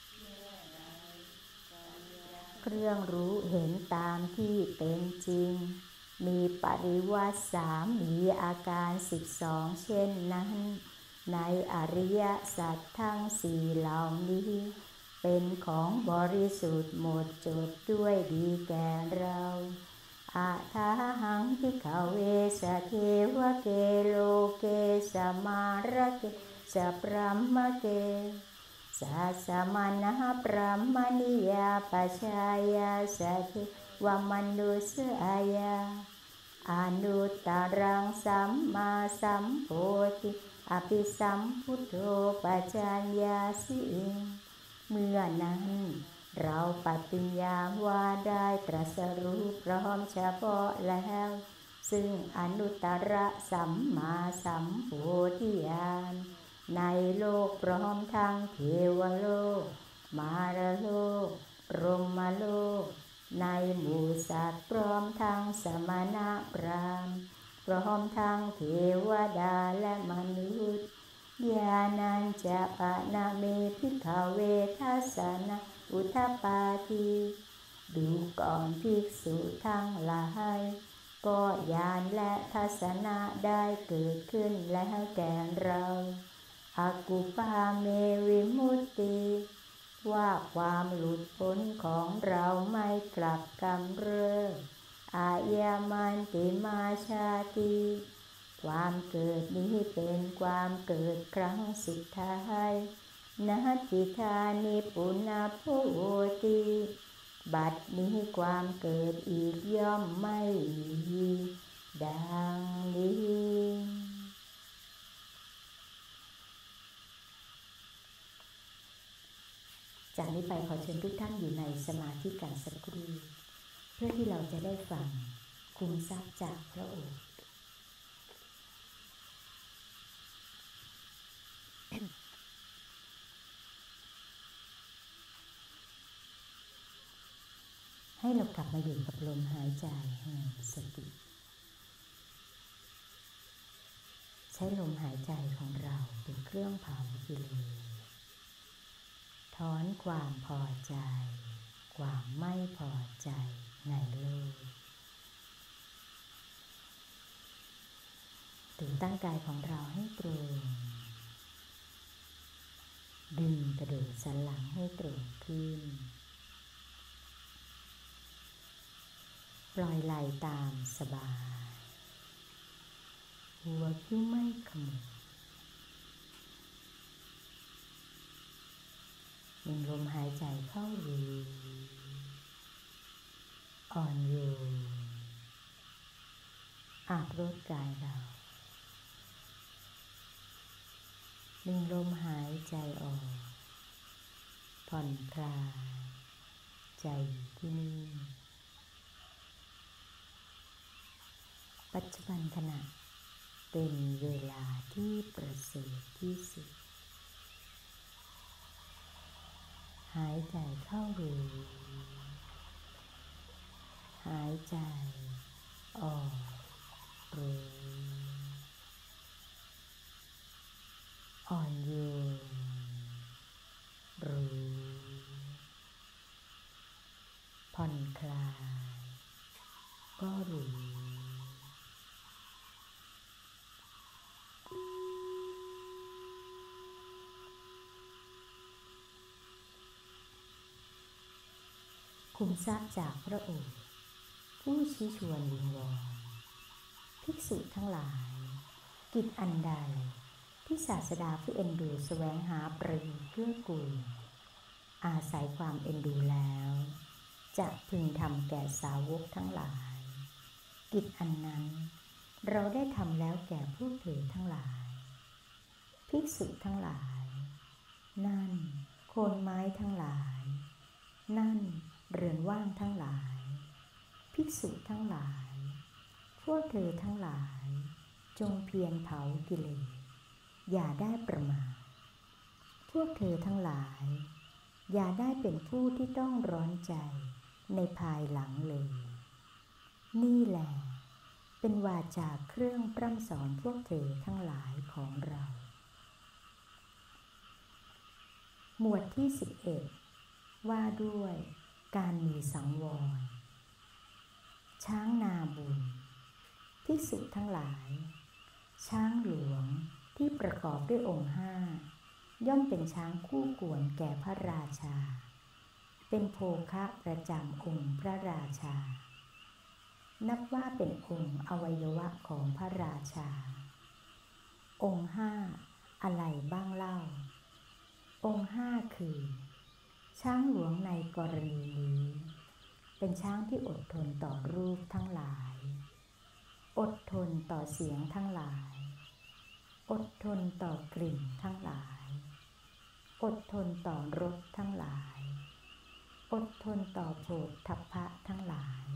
[SPEAKER 1] เครื่องรู้เห็นตามที่เป็นจริงมีปริวัติ3มีอาการ12เช่นนั้นในอริยสัจทั้ง4เหล่านี้เป็นของบริสุทธิ์หมดจดด้วยดีแก่เราอาทาหังภิกขเวสเทวเกโลเกสมาระเกสพรหมเกสัสมณะพรหมนิยาปัจจายาสเทวมนุสายาอนุตตรังสัมมาสัมโพธิอภิสัมพุทโธปัจจัญญาสิเมื่อนั้นเราปฏิญญาว่าได้ตรัสรู้พร้อมเฉพาะแล้วซึ่งอนุตตรสัมมาสัมโพธิญาณในโลกพร้อมทั้งเทวโลกมารโลกพรหมโลกในหมู่สัตว์พร้อมทั้งสมณพราหมณ์พร้อมทั้งเทวดาและมนุษย์ญาณัญจะปะนะเมภิกขเวทัสสนะอุทธัปปาทิดูก่อนภิกษุทั้งหลายก็ญาณและทัศนะได้เกิดขึ้นแล้วแก่เราอกุปาเมวิมุตติว่าความหลุดพ้นของเราไม่กลับกำเริบอายามันติมาชาติความเกิดนี้เป็นความเกิดครั้งสุดท้ายนัตถิธานิปุณโภติบัดนี้ความเกิดอีกย่อมไม่มีดังนี้จากนี้ไปขอเชิญทุกท่านอยู่ในสมาธิกันสักครู่เพื่อที่เราจะได้ฟังคุมทรัพย์จากพระโอษฐ์ให้เราเรากลับมาอยู่กับลมหายใจแห่งสติใช้ลมหายใจของเราเป็นเครื่องเผากิเลสถอนความพอใจความไม่พอใจในโลกถึงตั้งกายของเราให้ตรงดึงกระดูกสันหลังให้ตรงขึ้นปล่อยไหล่ตามสบายหัวคิ้วไม่ขมวดยังลมหายใจเข้ารู้อ่อนโยนอาบรดกายเราดึงลมหายใจออกผ่อนคลายใจที่นี่ปัจจุบันขณะเป็นเวลาที่ประเสริฐที่สุดหายใจเข้ารู้หายใจออกรู้อ่อนโยนรู้ผ่อนคลายก็รู้คุมทรัพย์จากพระโอษฐ์ผู้ชี้ชวนวิงวอนภิกษุทั้งหลายกิจอันใดที่ศาสดาผู้เอ็นดูแสวงหาประโยชน์เกื้อกูลอาศัยความเอ็นดูแล้วจะพึงทำแก่สาวกทั้งหลายกิจอันนั้นเราได้ทำแล้วแก่พวกเธอทั้งหลายภิกษุทั้งหลายนั่นโคนไม้ทั้งหลายนั่นเรือนว่างทั้งหลายภิกษุทั้งหลายพวกเธอทั้งหลายจงเพียรเผากิเลสอย่าได้ประมาทพวกเธอทั้งหลายอย่าได้เป็นผู้ที่ต้องร้อนใจในภายหลังเลยนี่แหละเป็นวาจาเครื่องพร่ำสอนพวกเธอทั้งหลายของเราหมวดที่11ว่าด้วยการมีสังวรช้างนาบุญภิกษุทั้งหลายช้างหลวงที่ประกอบด้วยองค์5ย่อมเป็นช้างคู่ควรแก่พระราชาเป็นโภคะประจำองค์พระราชานับว่าเป็นองค์อวัยวะของพระราชาองค์5อะไรบ้างเล่าองค์5คือช้างหลวงในกรณีนี้เป็นช้างที่อดทนต่อรูปทั้งหลายอดทนต่อเสียงทั้งหลายอดทนต่อกลิ่นทั้งหลายอดทนต่อรสทั้งหลายอดทนต่อโผฏฐัพพะทั้งหลาย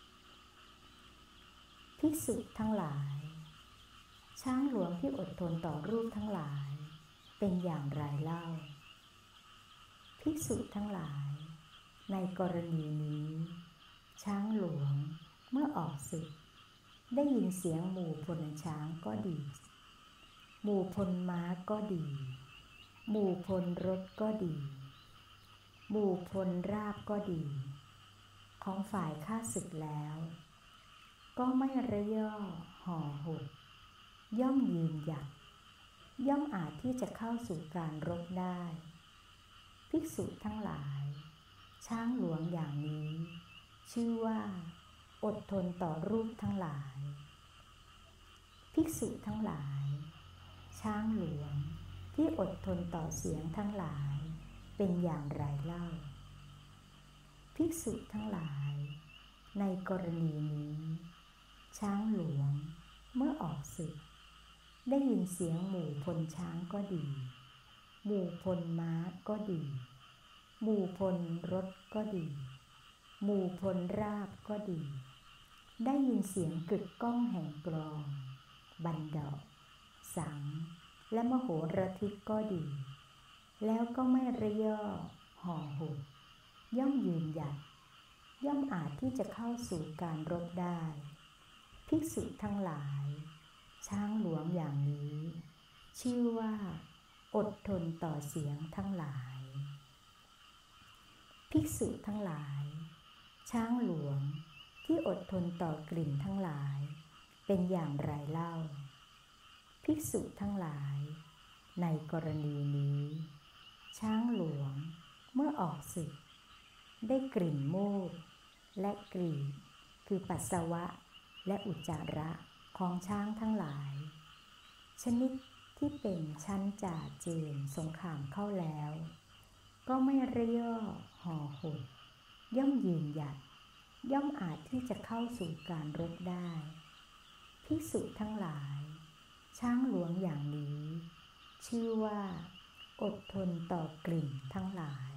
[SPEAKER 1] ภิกษุทั้งหลายช้างหลวงที่อดทนต่อรูปทั้งหลายเป็นอย่างไรเล่าภิกษุทั้งหลายในกรณีนี้ช้างหลวงเมื่อออกศึกได้ยินเสียงหมู่พลช้างก็ดีหมู่พลม้าก็ดีหมู่พลรถก็ดีหมู่พลราบก็ดีของฝ่ายข้าศึกแล้วก็ไม่ระย่อห่อหดย่อมยืนหยัดย่อมอาจที่จะเข้าสู่การรบได้ภิกษุทั้งหลายช้างหลวงอย่างนี้ชื่อว่าอดทนต่อรูปทั้งหลายภิกษุทั้งหลายช้างหลวงที่อดทนต่อเสียงทั้งหลายเป็นอย่างไรเล่าภิกษุทั้งหลายในกรณีนี้ช้างหลวงเมื่อออกศึกได้ยินเสียงหมู่พลช้างก็ดีหมู่พลม้าก็ดีหมู่พลรถก็ดีหมู่พลราบก็ดีได้ยินเสียงกึกก้องแห่งกลองบันดาลสังและมโหระทึกก็ดีแล้วก็ไม่ระย่อห่อหดย่อมยืนหยัดย่อมอาจที่จะเข้าสู่การรบได้ภิกษุทั้งหลายช้างหลวงอย่างนี้ชื่อว่าอดทนต่อเสียงทั้งหลายภิกษุทั้งหลายช้างหลวงที่อดทนต่อกลิ่นทั้งหลายเป็นอย่างไรเล่าภิกษุทั้งหลายในกรณีนี้ช้างหลวงเมื่อออกศึกได้กลิ่นมูดและกรีดคือปัสสาวะและอุจจาระของช้างทั้งหลายชนิดที่เป็นชั้นจ่าเจนสงครามเข้าแล้วก็ไม่ระย่อห่อหดย่อมยืนหยัดย่อมอาจที่จะเข้าสู่การรบได้ภิกษุทั้งหลายช้างหลวงอย่างนี้ชื่อว่าอดทนต่อกลิ่นทั้งหลาย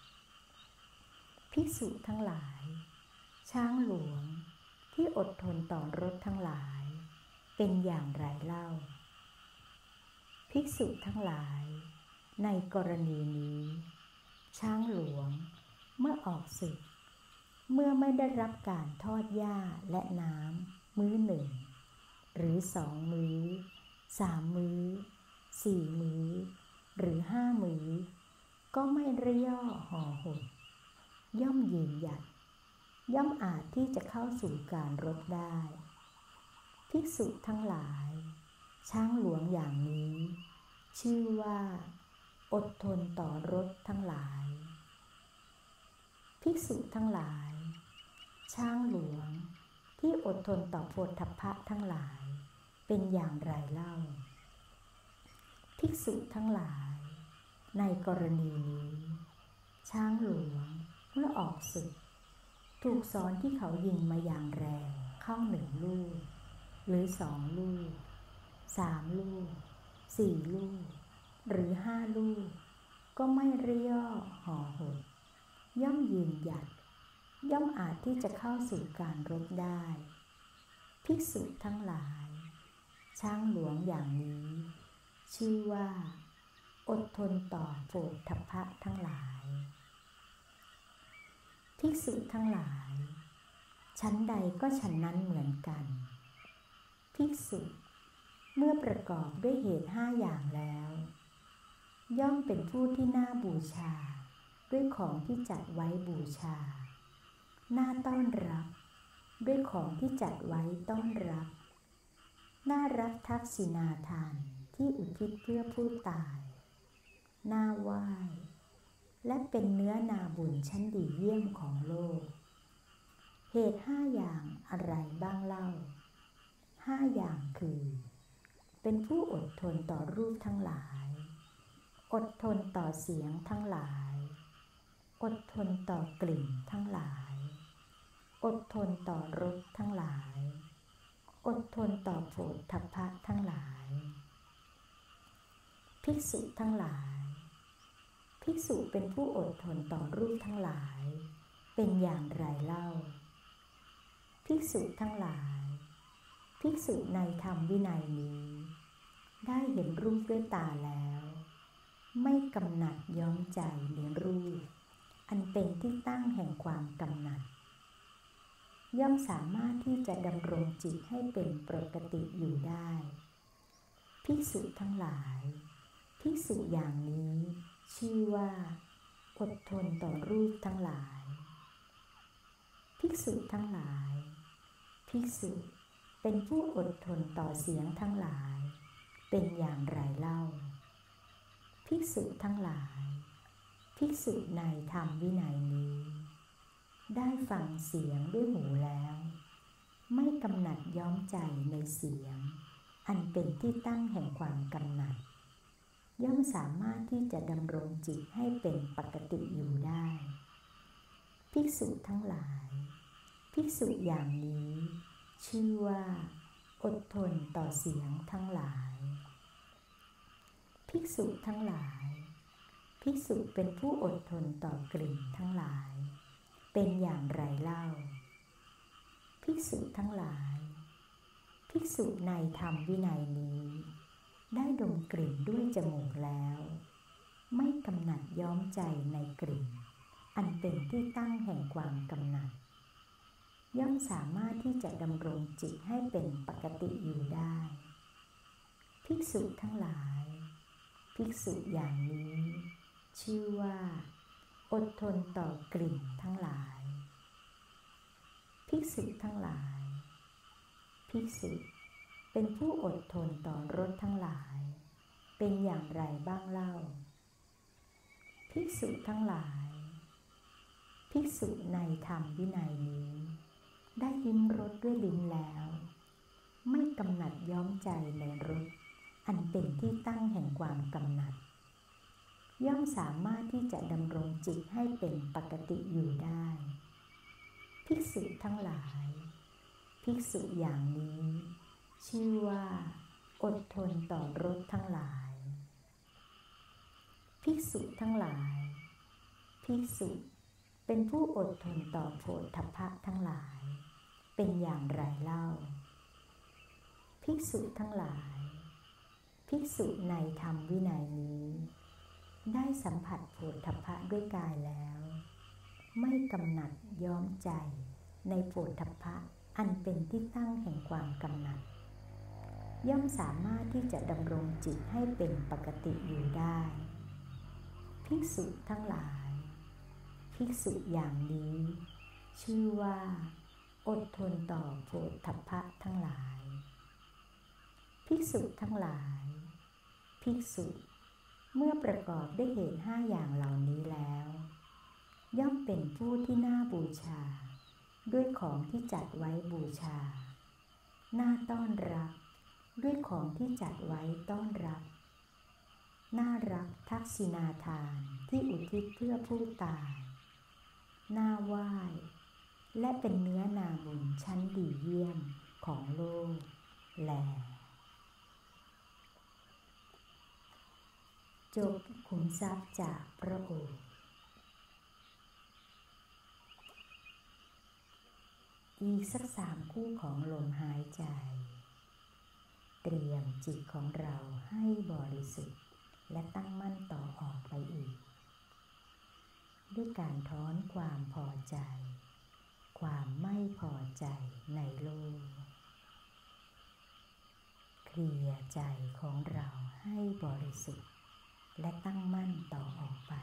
[SPEAKER 1] ภิกษุทั้งหลายช้างหลวงที่อดทนต่อรสทั้งหลายเป็นอย่างไรเล่าภิกษุทั้งหลายในกรณีนี้ช้างหลวงเมื่อออกศึกเมื่อไม่ได้รับการทอดหญ้าและน้ำมื้อหนึ่งหรือ2 มื้อ3 มื้อ4 มื้อหรือ5 มื้อก็ไม่ระย่อห่อหดย่อมยืนหยัดย่อมอาจที่จะเข้าสู่การรบได้ภิกษุทั้งหลายช้างหลวงอย่างนี้ชื่อว่าอดทนต่อรสทั้งหลายภิกษุทั้งหลายช้างหลวงที่อดทนต่อโผฏฐัพพะทั้งหลายเป็นอย่างไรเล่าภิกษุทั้งหลายในกรณีนี้ช้างหลวงเมื่อออกศึกถูกศรที่เขายิงมาอย่างแรงเข้า1 ลูกหรือ2 ลูก3 ลูก4 ลูกหรือ5 ลูกก็ไม่ระย่อห่อหดย่อมยืนหยัดย่อมอาจที่จะเข้าสู่การรบได้ภิกษุทั้งหลายช้างหลวงอย่างนี้ชื่อว่าอดทนต่อโผฏฐัพพะทั้งหลายภิกษุทั้งหลายชั้นใดก็ชั้นนั้นเหมือนกันภิกษุเมื่อประกอบด้วยเหตุ5 อย่างแล้วย่อมเป็นผู้ที่น่าบูชาด้วยของที่จัดไว้บูชาน่าต้อนรับด้วยของที่จัดไว้ต้อนรับน่ารับทักษิณาทานที่อุทิศเพื่อผู้ตายน่าไหว้และเป็นเนื้อนาบุญชั้นดีเยี่ยมของโลกเหตุ5 อย่างอะไรบ้างเล่า5 อย่างคือเป็นผู้อดทนต่อรูปทั้งหลายอดทนต่อเสียงทั้งหลายอดทนต่อกลิ่นทั้งหลายอดทนต่อรสทั้งหลายอดทนต่อโผฏฐัพพะทั้งหลายภิกษุทั้งหลายภิกษุเป็นผู้อดทนต่อรูปทั้งหลายเป็นอย่างไรเล่าภิกษุทั้งหลายภิกษุในธรรมวินัยนี้ได้เห็นรูปด้วยตาแล้วไม่กำหนัดย้อมใจในรูปอันเป็นที่ตั้งแห่งความกำหนัดย่อมสามารถที่จะดำรงจิตให้เป็นปกติอยู่ได้ภิกษุทั้งหลายภิกษุอย่างนี้ชื่อว่าอดทนต่อรูปทั้งหลายภิกษุทั้งหลายภิกษุเป็นผู้อดทนต่อเสียงทั้งหลายเป็นอย่างไรเล่าภิกษุทั้งหลายภิกษุในธรรมวินัยนี้ได้ฟังเสียงด้วยหูแล้วไม่กำหนัดย้อมใจในเสียงอันเป็นที่ตั้งแห่งความกำหนัดย่อมสามารถที่จะดำรงจิตให้เป็นปกติอยู่ได้ภิกษุทั้งหลายภิกษุอย่างนี้ชื่อว่าอดทนต่อเสียงทั้งหลายภิกษุทั้งหลายภิกษุเป็นผู้อดทนต่อกลิ่นทั้งหลายเป็นอย่างไรเล่าภิกษุทั้งหลายภิกษุในธรรมวินัยนี้ได้ดมกลิ่นด้วยจมูกแล้วไม่กำหนัดย้อมใจในกลิ่นอันเป็นที่ตั้งแห่งความกำหนัดย่อมสามารถที่จะดำรงจิตให้เป็นปกติอยู่ได้ภิกษุทั้งหลายภิกษุอย่างนี้ชื่อว่าอดทนต่อกลิ่นทั้งหลายภิกษุทั้งหลายภิกษุเป็นผู้อดทนต่อรสทั้งหลายเป็นอย่างไรบ้างเล่าภิกษุทั้งหลายภิกษุในธรรมวินัยนี้ได้ลิ้มรสด้วยลิ้นแล้วไม่กำหนัดย้อมใจในรสอันเป็นที่ตั้งแห่งความกำหนัดย่อมสามารถที่จะดำรงจิตให้เป็นปกติอยู่ได้ภิกษุทั้งหลายภิกษุอย่างนี้ชื่อว่าอดทนต่อรสทั้งหลายภิกษุทั้งหลายภิกษุเป็นผู้อดทนต่อโผฏฐัพพะทั้งหลายเป็นอย่างไรเล่าภิกษุทั้งหลายภิกษุในธรรมวินัยนี้ได้สัมผัสโผฏฐัพพะด้วยกายแล้วไม่กำหนัดย้อมใจในโผฏฐัพพะอันเป็นที่ตั้งแห่งความกำหนัดย่อมสามารถที่จะดำรงจิตให้เป็นปกติอยู่ได้ภิกษุทั้งหลายภิกษุอย่างนี้ชื่อว่าอดทนต่อโผฏฐัพพะทั้งหลายภิกษุทั้งหลายภิกษุเมื่อประกอบด้วยเหตุ5อย่างเหล่านี้แล้วย่อมเป็นผู้ที่น่าบูชาด้วยของที่จัดไว้บูชาน่าต้อนรับด้วยของที่จัดไว้ต้อนรับน่ารักทักษิณาทานที่อุทิศเพื่อผู้ตายน่าไหว้และเป็นเนื้อนาบุญชั้นดีเยี่ยมของโลกแลจบขุมทรัพย์จากพระโอษฐ์อีกสัก3 คู่ของลมหายใจเตรียมจิตของเราให้บริสุทธิ์และตั้งมั่นต่อออกไปอีกด้วยการถอนความพอใจความไม่พอใจในโลกเคลียร์ใจของเราให้บริสุทธิ์และตั้งมั่นต่อออกไป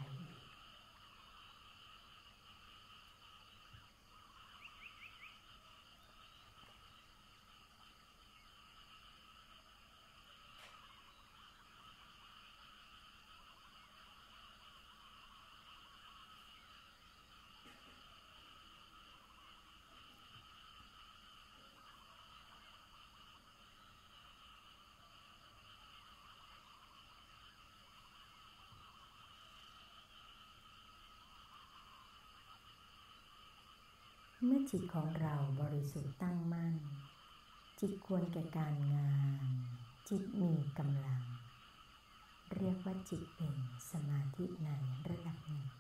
[SPEAKER 1] เมื่อจิตของเราบริสุทธิ์ตั้งมั่นจิตควรแก่การงานจิตมีกำลังเรียกว่าจิตเป็นสมาธิในระดับหนึ่ง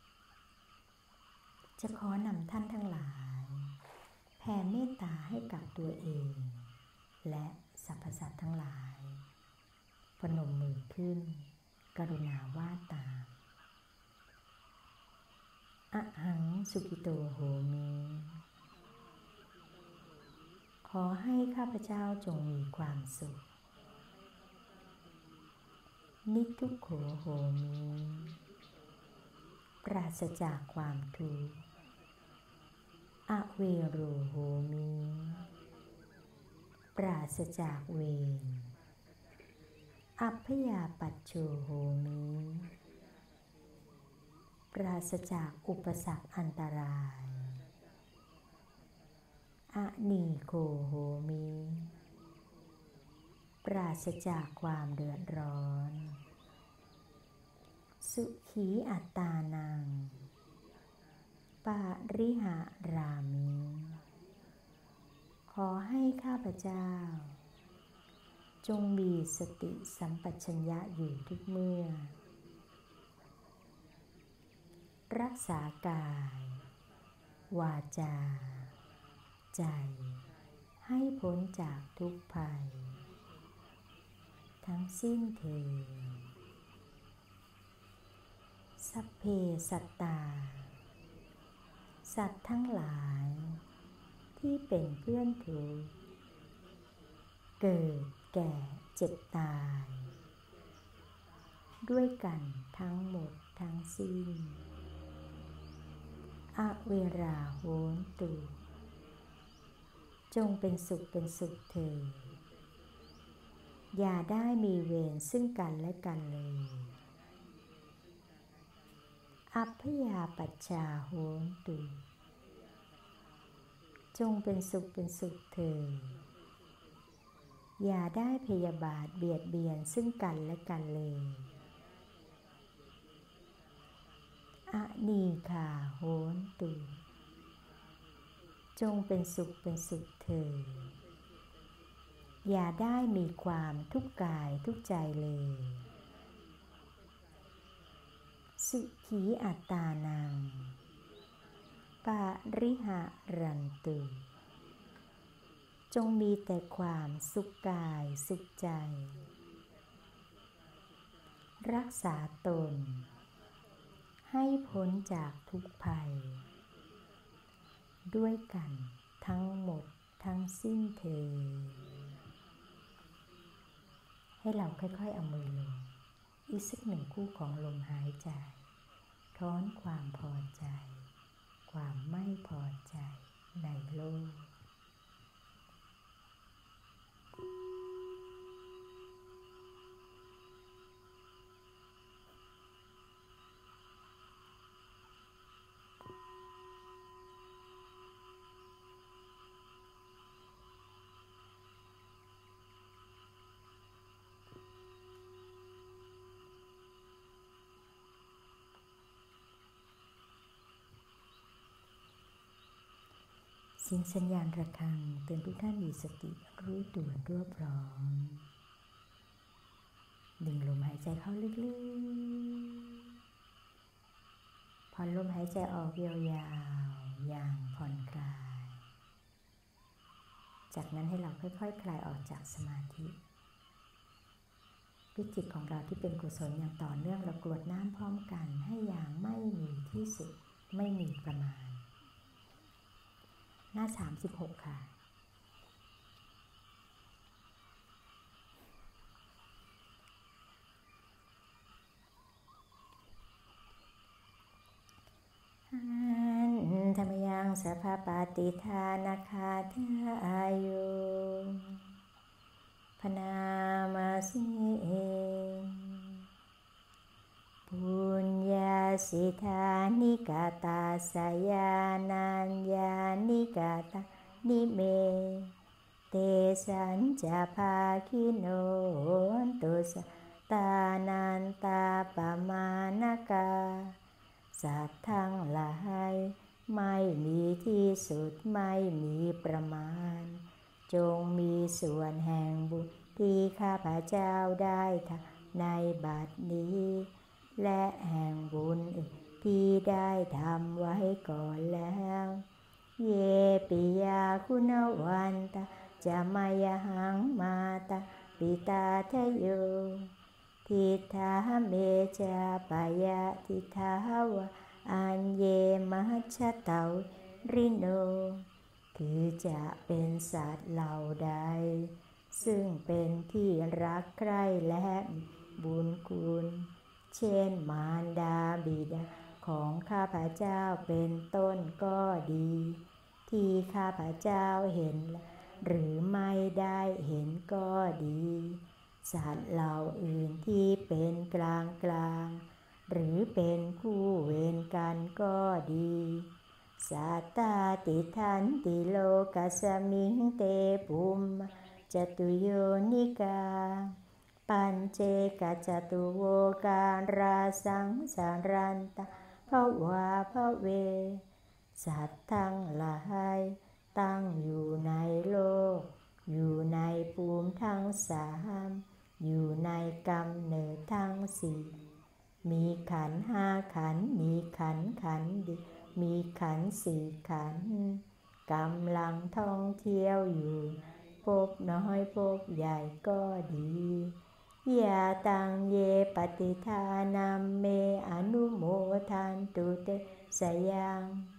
[SPEAKER 1] จะขอนำท่านทั้งหลายแผ่เมตตาให้กับตัวเองและสรรพสัตว์ทั้งหลายพนมมือขึ้นกรุณาว่าตามอะหังสุขิโตโหมิขอให้ข้าพเจ้าจงมีความสุขนิพทุกโขโหมิปราศจากความทุกข์อเวโรโหมิปราศจากเวรอัพพยาปัชโชโหมิปราศจากอุปสรรคอันตรายอนีโคโหมิปราศจากความเดือดร้อนสุขีอัตตานังปาริหารามิขอให้ข้าพเจ้าจงมีสติสัมปชัญญะอยู่ทุกเมื่อรักษากายวาจาใจให้พ้นจากทุกภัยทั้งสิ้นเถิดสัพเพสัตตาสัตว์ทั้งหลายที่เป็นเพื่อนเธอเกิดแก่เจ็บตายด้วยกันทั้งหมดทั้งสิ้นอเวราโหนตุจงเป็นสุขเถิดอย่าได้มีเวรซึ่งกันและกันเลยอัพพยาปัชชาโหนตุจงเป็นสุขเถิดอย่าได้พยาบาทเบียดเบียนซึ่งกันและกันเลยอนีฆาโหนตุจงเป็นสุขเถิดอย่าได้มีความทุกข์กายทุกข์ใจเลยสุขีอัตตานังปาริหารันตุจงมีแต่ความสุขกายสุขใจรักษาตนให้พ้นจากทุกภัยด้วยกันทั้งหมดทั้งสิ้นเถิดให้เราค่อยๆเอามือลงอีกสักหนึ่งคู่ของลมหายใจถอนความพอใจความไม่พอใจในโลกเสียงสัญญาณระฆังเตือนทุกท่านมีสติรู้ตัวทั่วพร้อมดึงลมหายใจเข้าลึกๆผ่อนลมหายใจออกยาวๆอย่างผ่อนคลายจากนั้นให้เราค่อยๆคลายออกจากสมาธิด้วยจิตของเราที่เป็นกุศลอย่างต่อเนื่องเรากรวดน้ำพร้อมกันให้อย่างไม่มีที่สุดไม่มีประมาณหน้า36ค่ะธรรมยังสัพพปาติทานาคาทายุพนามาสิปุญญาสิทานิกาตาสยานัญญานิกาตานิเมเตสัญจภาคิโนตุสตานันตาปมานกาสัตว์ทั้งหลายไม่มีที่สุดไม่มีประมาณจงมีส่วนแห่งบุญที่ข้าพเจ้าได้ทำในบัดนี้และแห่งบุญที่ได้ทำไว้ก่อนแล้วเยปิยาคุณวันตาจะมายหังมาตาปิตาทะโยทิฏฐาเมจาปายะทิฏฐาวะอัญเยมัชฌะเตาริโนคือจะเป็นสัตว์เหล่าใดซึ่งเป็นที่รักใคร่และบุญคุณเช่นมารดาบิดาของข้าพเจ้าเป็นต้นก็ดีที่ข้าพเจ้าเห็นหรือไม่ได้เห็นก็ดีสัตว์เหล่าอื่นที่เป็นกลางหรือเป็นคู่เวรกันก็ดีสัตตาติทันติโลกัสสมิงเตปุมจตุโยนิกาปัญเจกจตุโวการาสังสารันตภวาภเวสัตว์ทั้งหลายตั้งอยู่ในโลกอยู่ในภูมิทั้งสามอยู่ในกำเนิดทั้งสี่มีขันธ์ห้าขันธ์มีขันธ์ดีมีขันธ์สี่ขันธ์กำลังท่องเที่ยวอยู่ภพน้อยภพใหญ่ก็ดียาตังเยปฏิทานัมเมอนุโมทันตุเตสยัง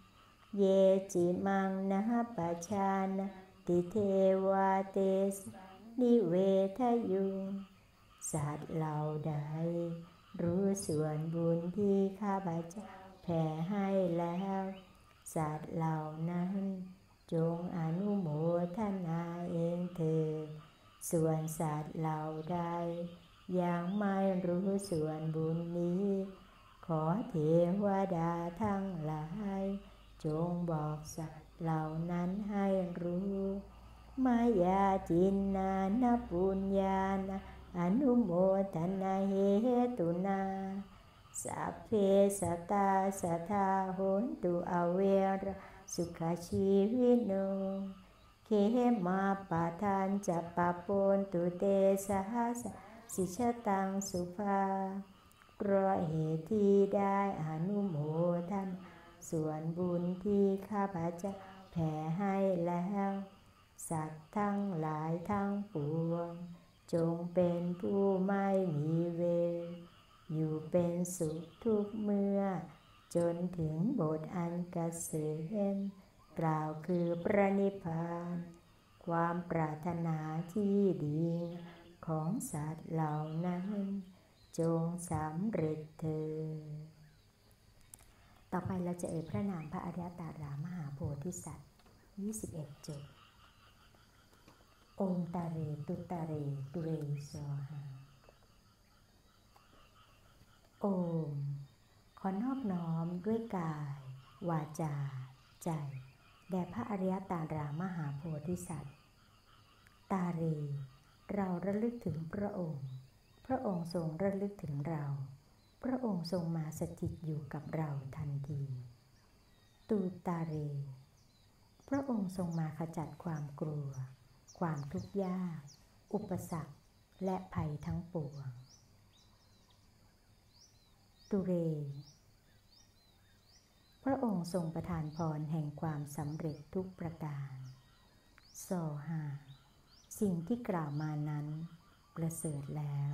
[SPEAKER 1] เยจิมังนะปัจจานะติเทวาเตสนิเวทยุงสัตว์เหล่าใดรู้ส่วนบุญที่ข้าพเจ้าแผ่ให้แล้วสัตว์เหล่านั้นจงอนุโมทนาเองเถิดส่วนสัตว์เหล่าใดยังไม่รู้ส่วนบุญนี้ขอเทวดาทั้งหลายจงบอกสัตว์เหล่านั้นให้รู้มายาจินนานปุญญานะอนุโมทนาเหตุนาสัพเพสัตตาสัทธาโหนตุอเวรสุขชีวิโนเขมาปะทานจะปะปนตุเตสหัสสิชตังสุภาเพราะเหตุที่ได้อนุโมทนาส่วนบุญที่ข้าพเจ้าแผ่ให้แล้วสัตว์ทั้งหลายทั้งปวงจงเป็นผู้ไม่มีเวรอยู่เป็นสุขทุกเมื่อจนถึงบทอันเกษมกล่าวคือพระนิพพานความปรารถนาที่ดีของสัตว์เหล่านั้นจงสำเร็จเถิดต่อไปเราจะเอ่ยพระนามพระอริยตารามหาโพธิสัตว์21 จุดโอมตาเรตุตาเรตุเรโสหะโอมขอนอบน้อมด้วยกายวาจาใจแด่พระอริยตารามหาโพธิสัตว์ตาเรเราระลึกถึงพระองค์พระองค์ทรงระลึกถึงเราพระองค์ทรงมาสถิตอยู่กับเราทันทีตูตาเรพระองค์ทรงมาขจัดความกลัวความทุกข์ยากอุปสรรคและภัยทั้งปวงตุเรพระองค์ทรงประทานพรแห่งความสำเร็จทุกประการโสหะสิ่งที่กล่าวมานั้นประเสริฐแล้ว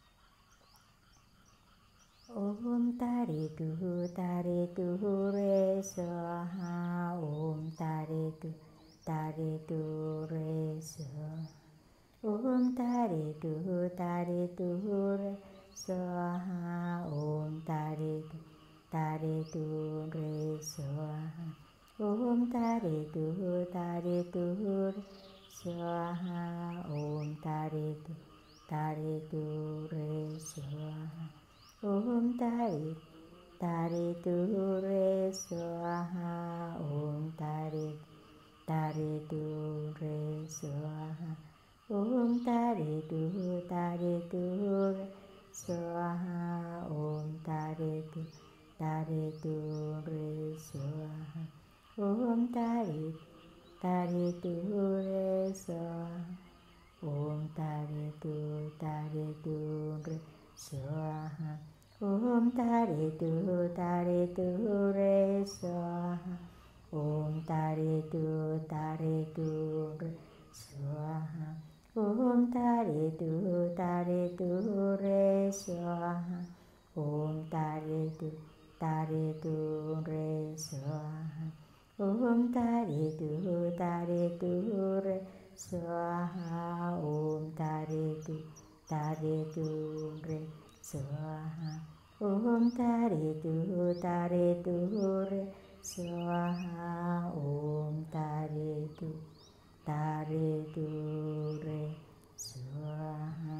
[SPEAKER 1] โอมตาเรตุตาเรตุเรโสหะโอมตาเรตุตาเรตุเรโสโอมตาเรตุตาเรตุเรโสหะโอมตาเรตุตาเรตุเรโสหะโอมตาเรตุตาเรตุเรโสหะโอมตาเรตุตาเรตุเรโสหะโอมตาเรตาเรตุเรโสหะโอมตาเรตาเรตุเรโสหะโอมตาเรตุตาเรตุเรโสหะโอมตาเรตุตาเรตุเรโสหะโอมตาเรตาเรตุเรโสโอมตาเรตุตาเรตุเรโสหะโอมตาเรตุตาเรตุเรโสหะโอมตาเรตุตาเรตุเรโสหะโอมตาเรตุตาเรตุเรโสหะโอมตาเรตุตาเรตุเรโสหะโอมตาเรตุตาเรตุเรโสหะโอมตาเรตุตาเรตุเรโสหะโอมตาเรตุตาเรตุเรโสหะโอมตาเรตุตาเรตุเรโสหะ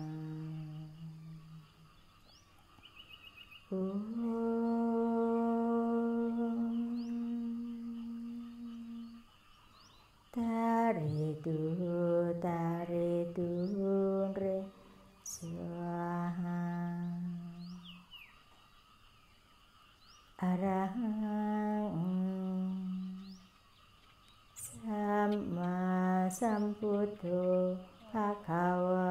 [SPEAKER 1] โอตาเรตุตาเรตุเรโสหะอะระหังสัมมาสัมพุทโธภะคะวา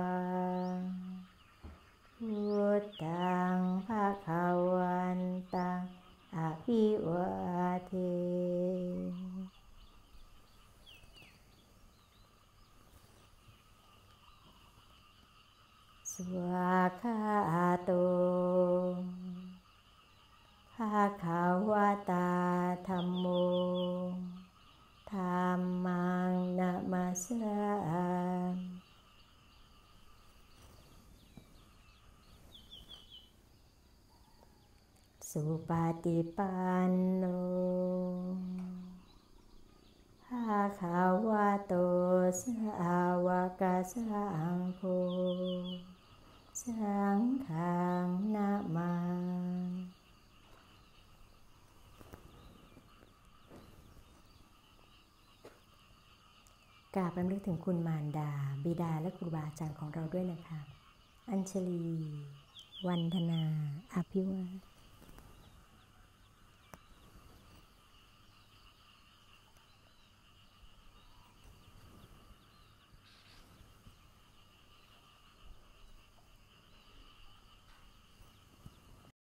[SPEAKER 1] พุทธังภะคะวันตังอภิวาเทสวากขาโตภะคะวะตาธัมโมสุปฏิปันโนภะคะวะโตสาวกสังโฆสังฆังนะมากราบรำลึกถึงคุณมารดาบิดาและครูบาอาจารย์ของเราด้วยนะคะอัญชลี วรรณธนา อภิวาท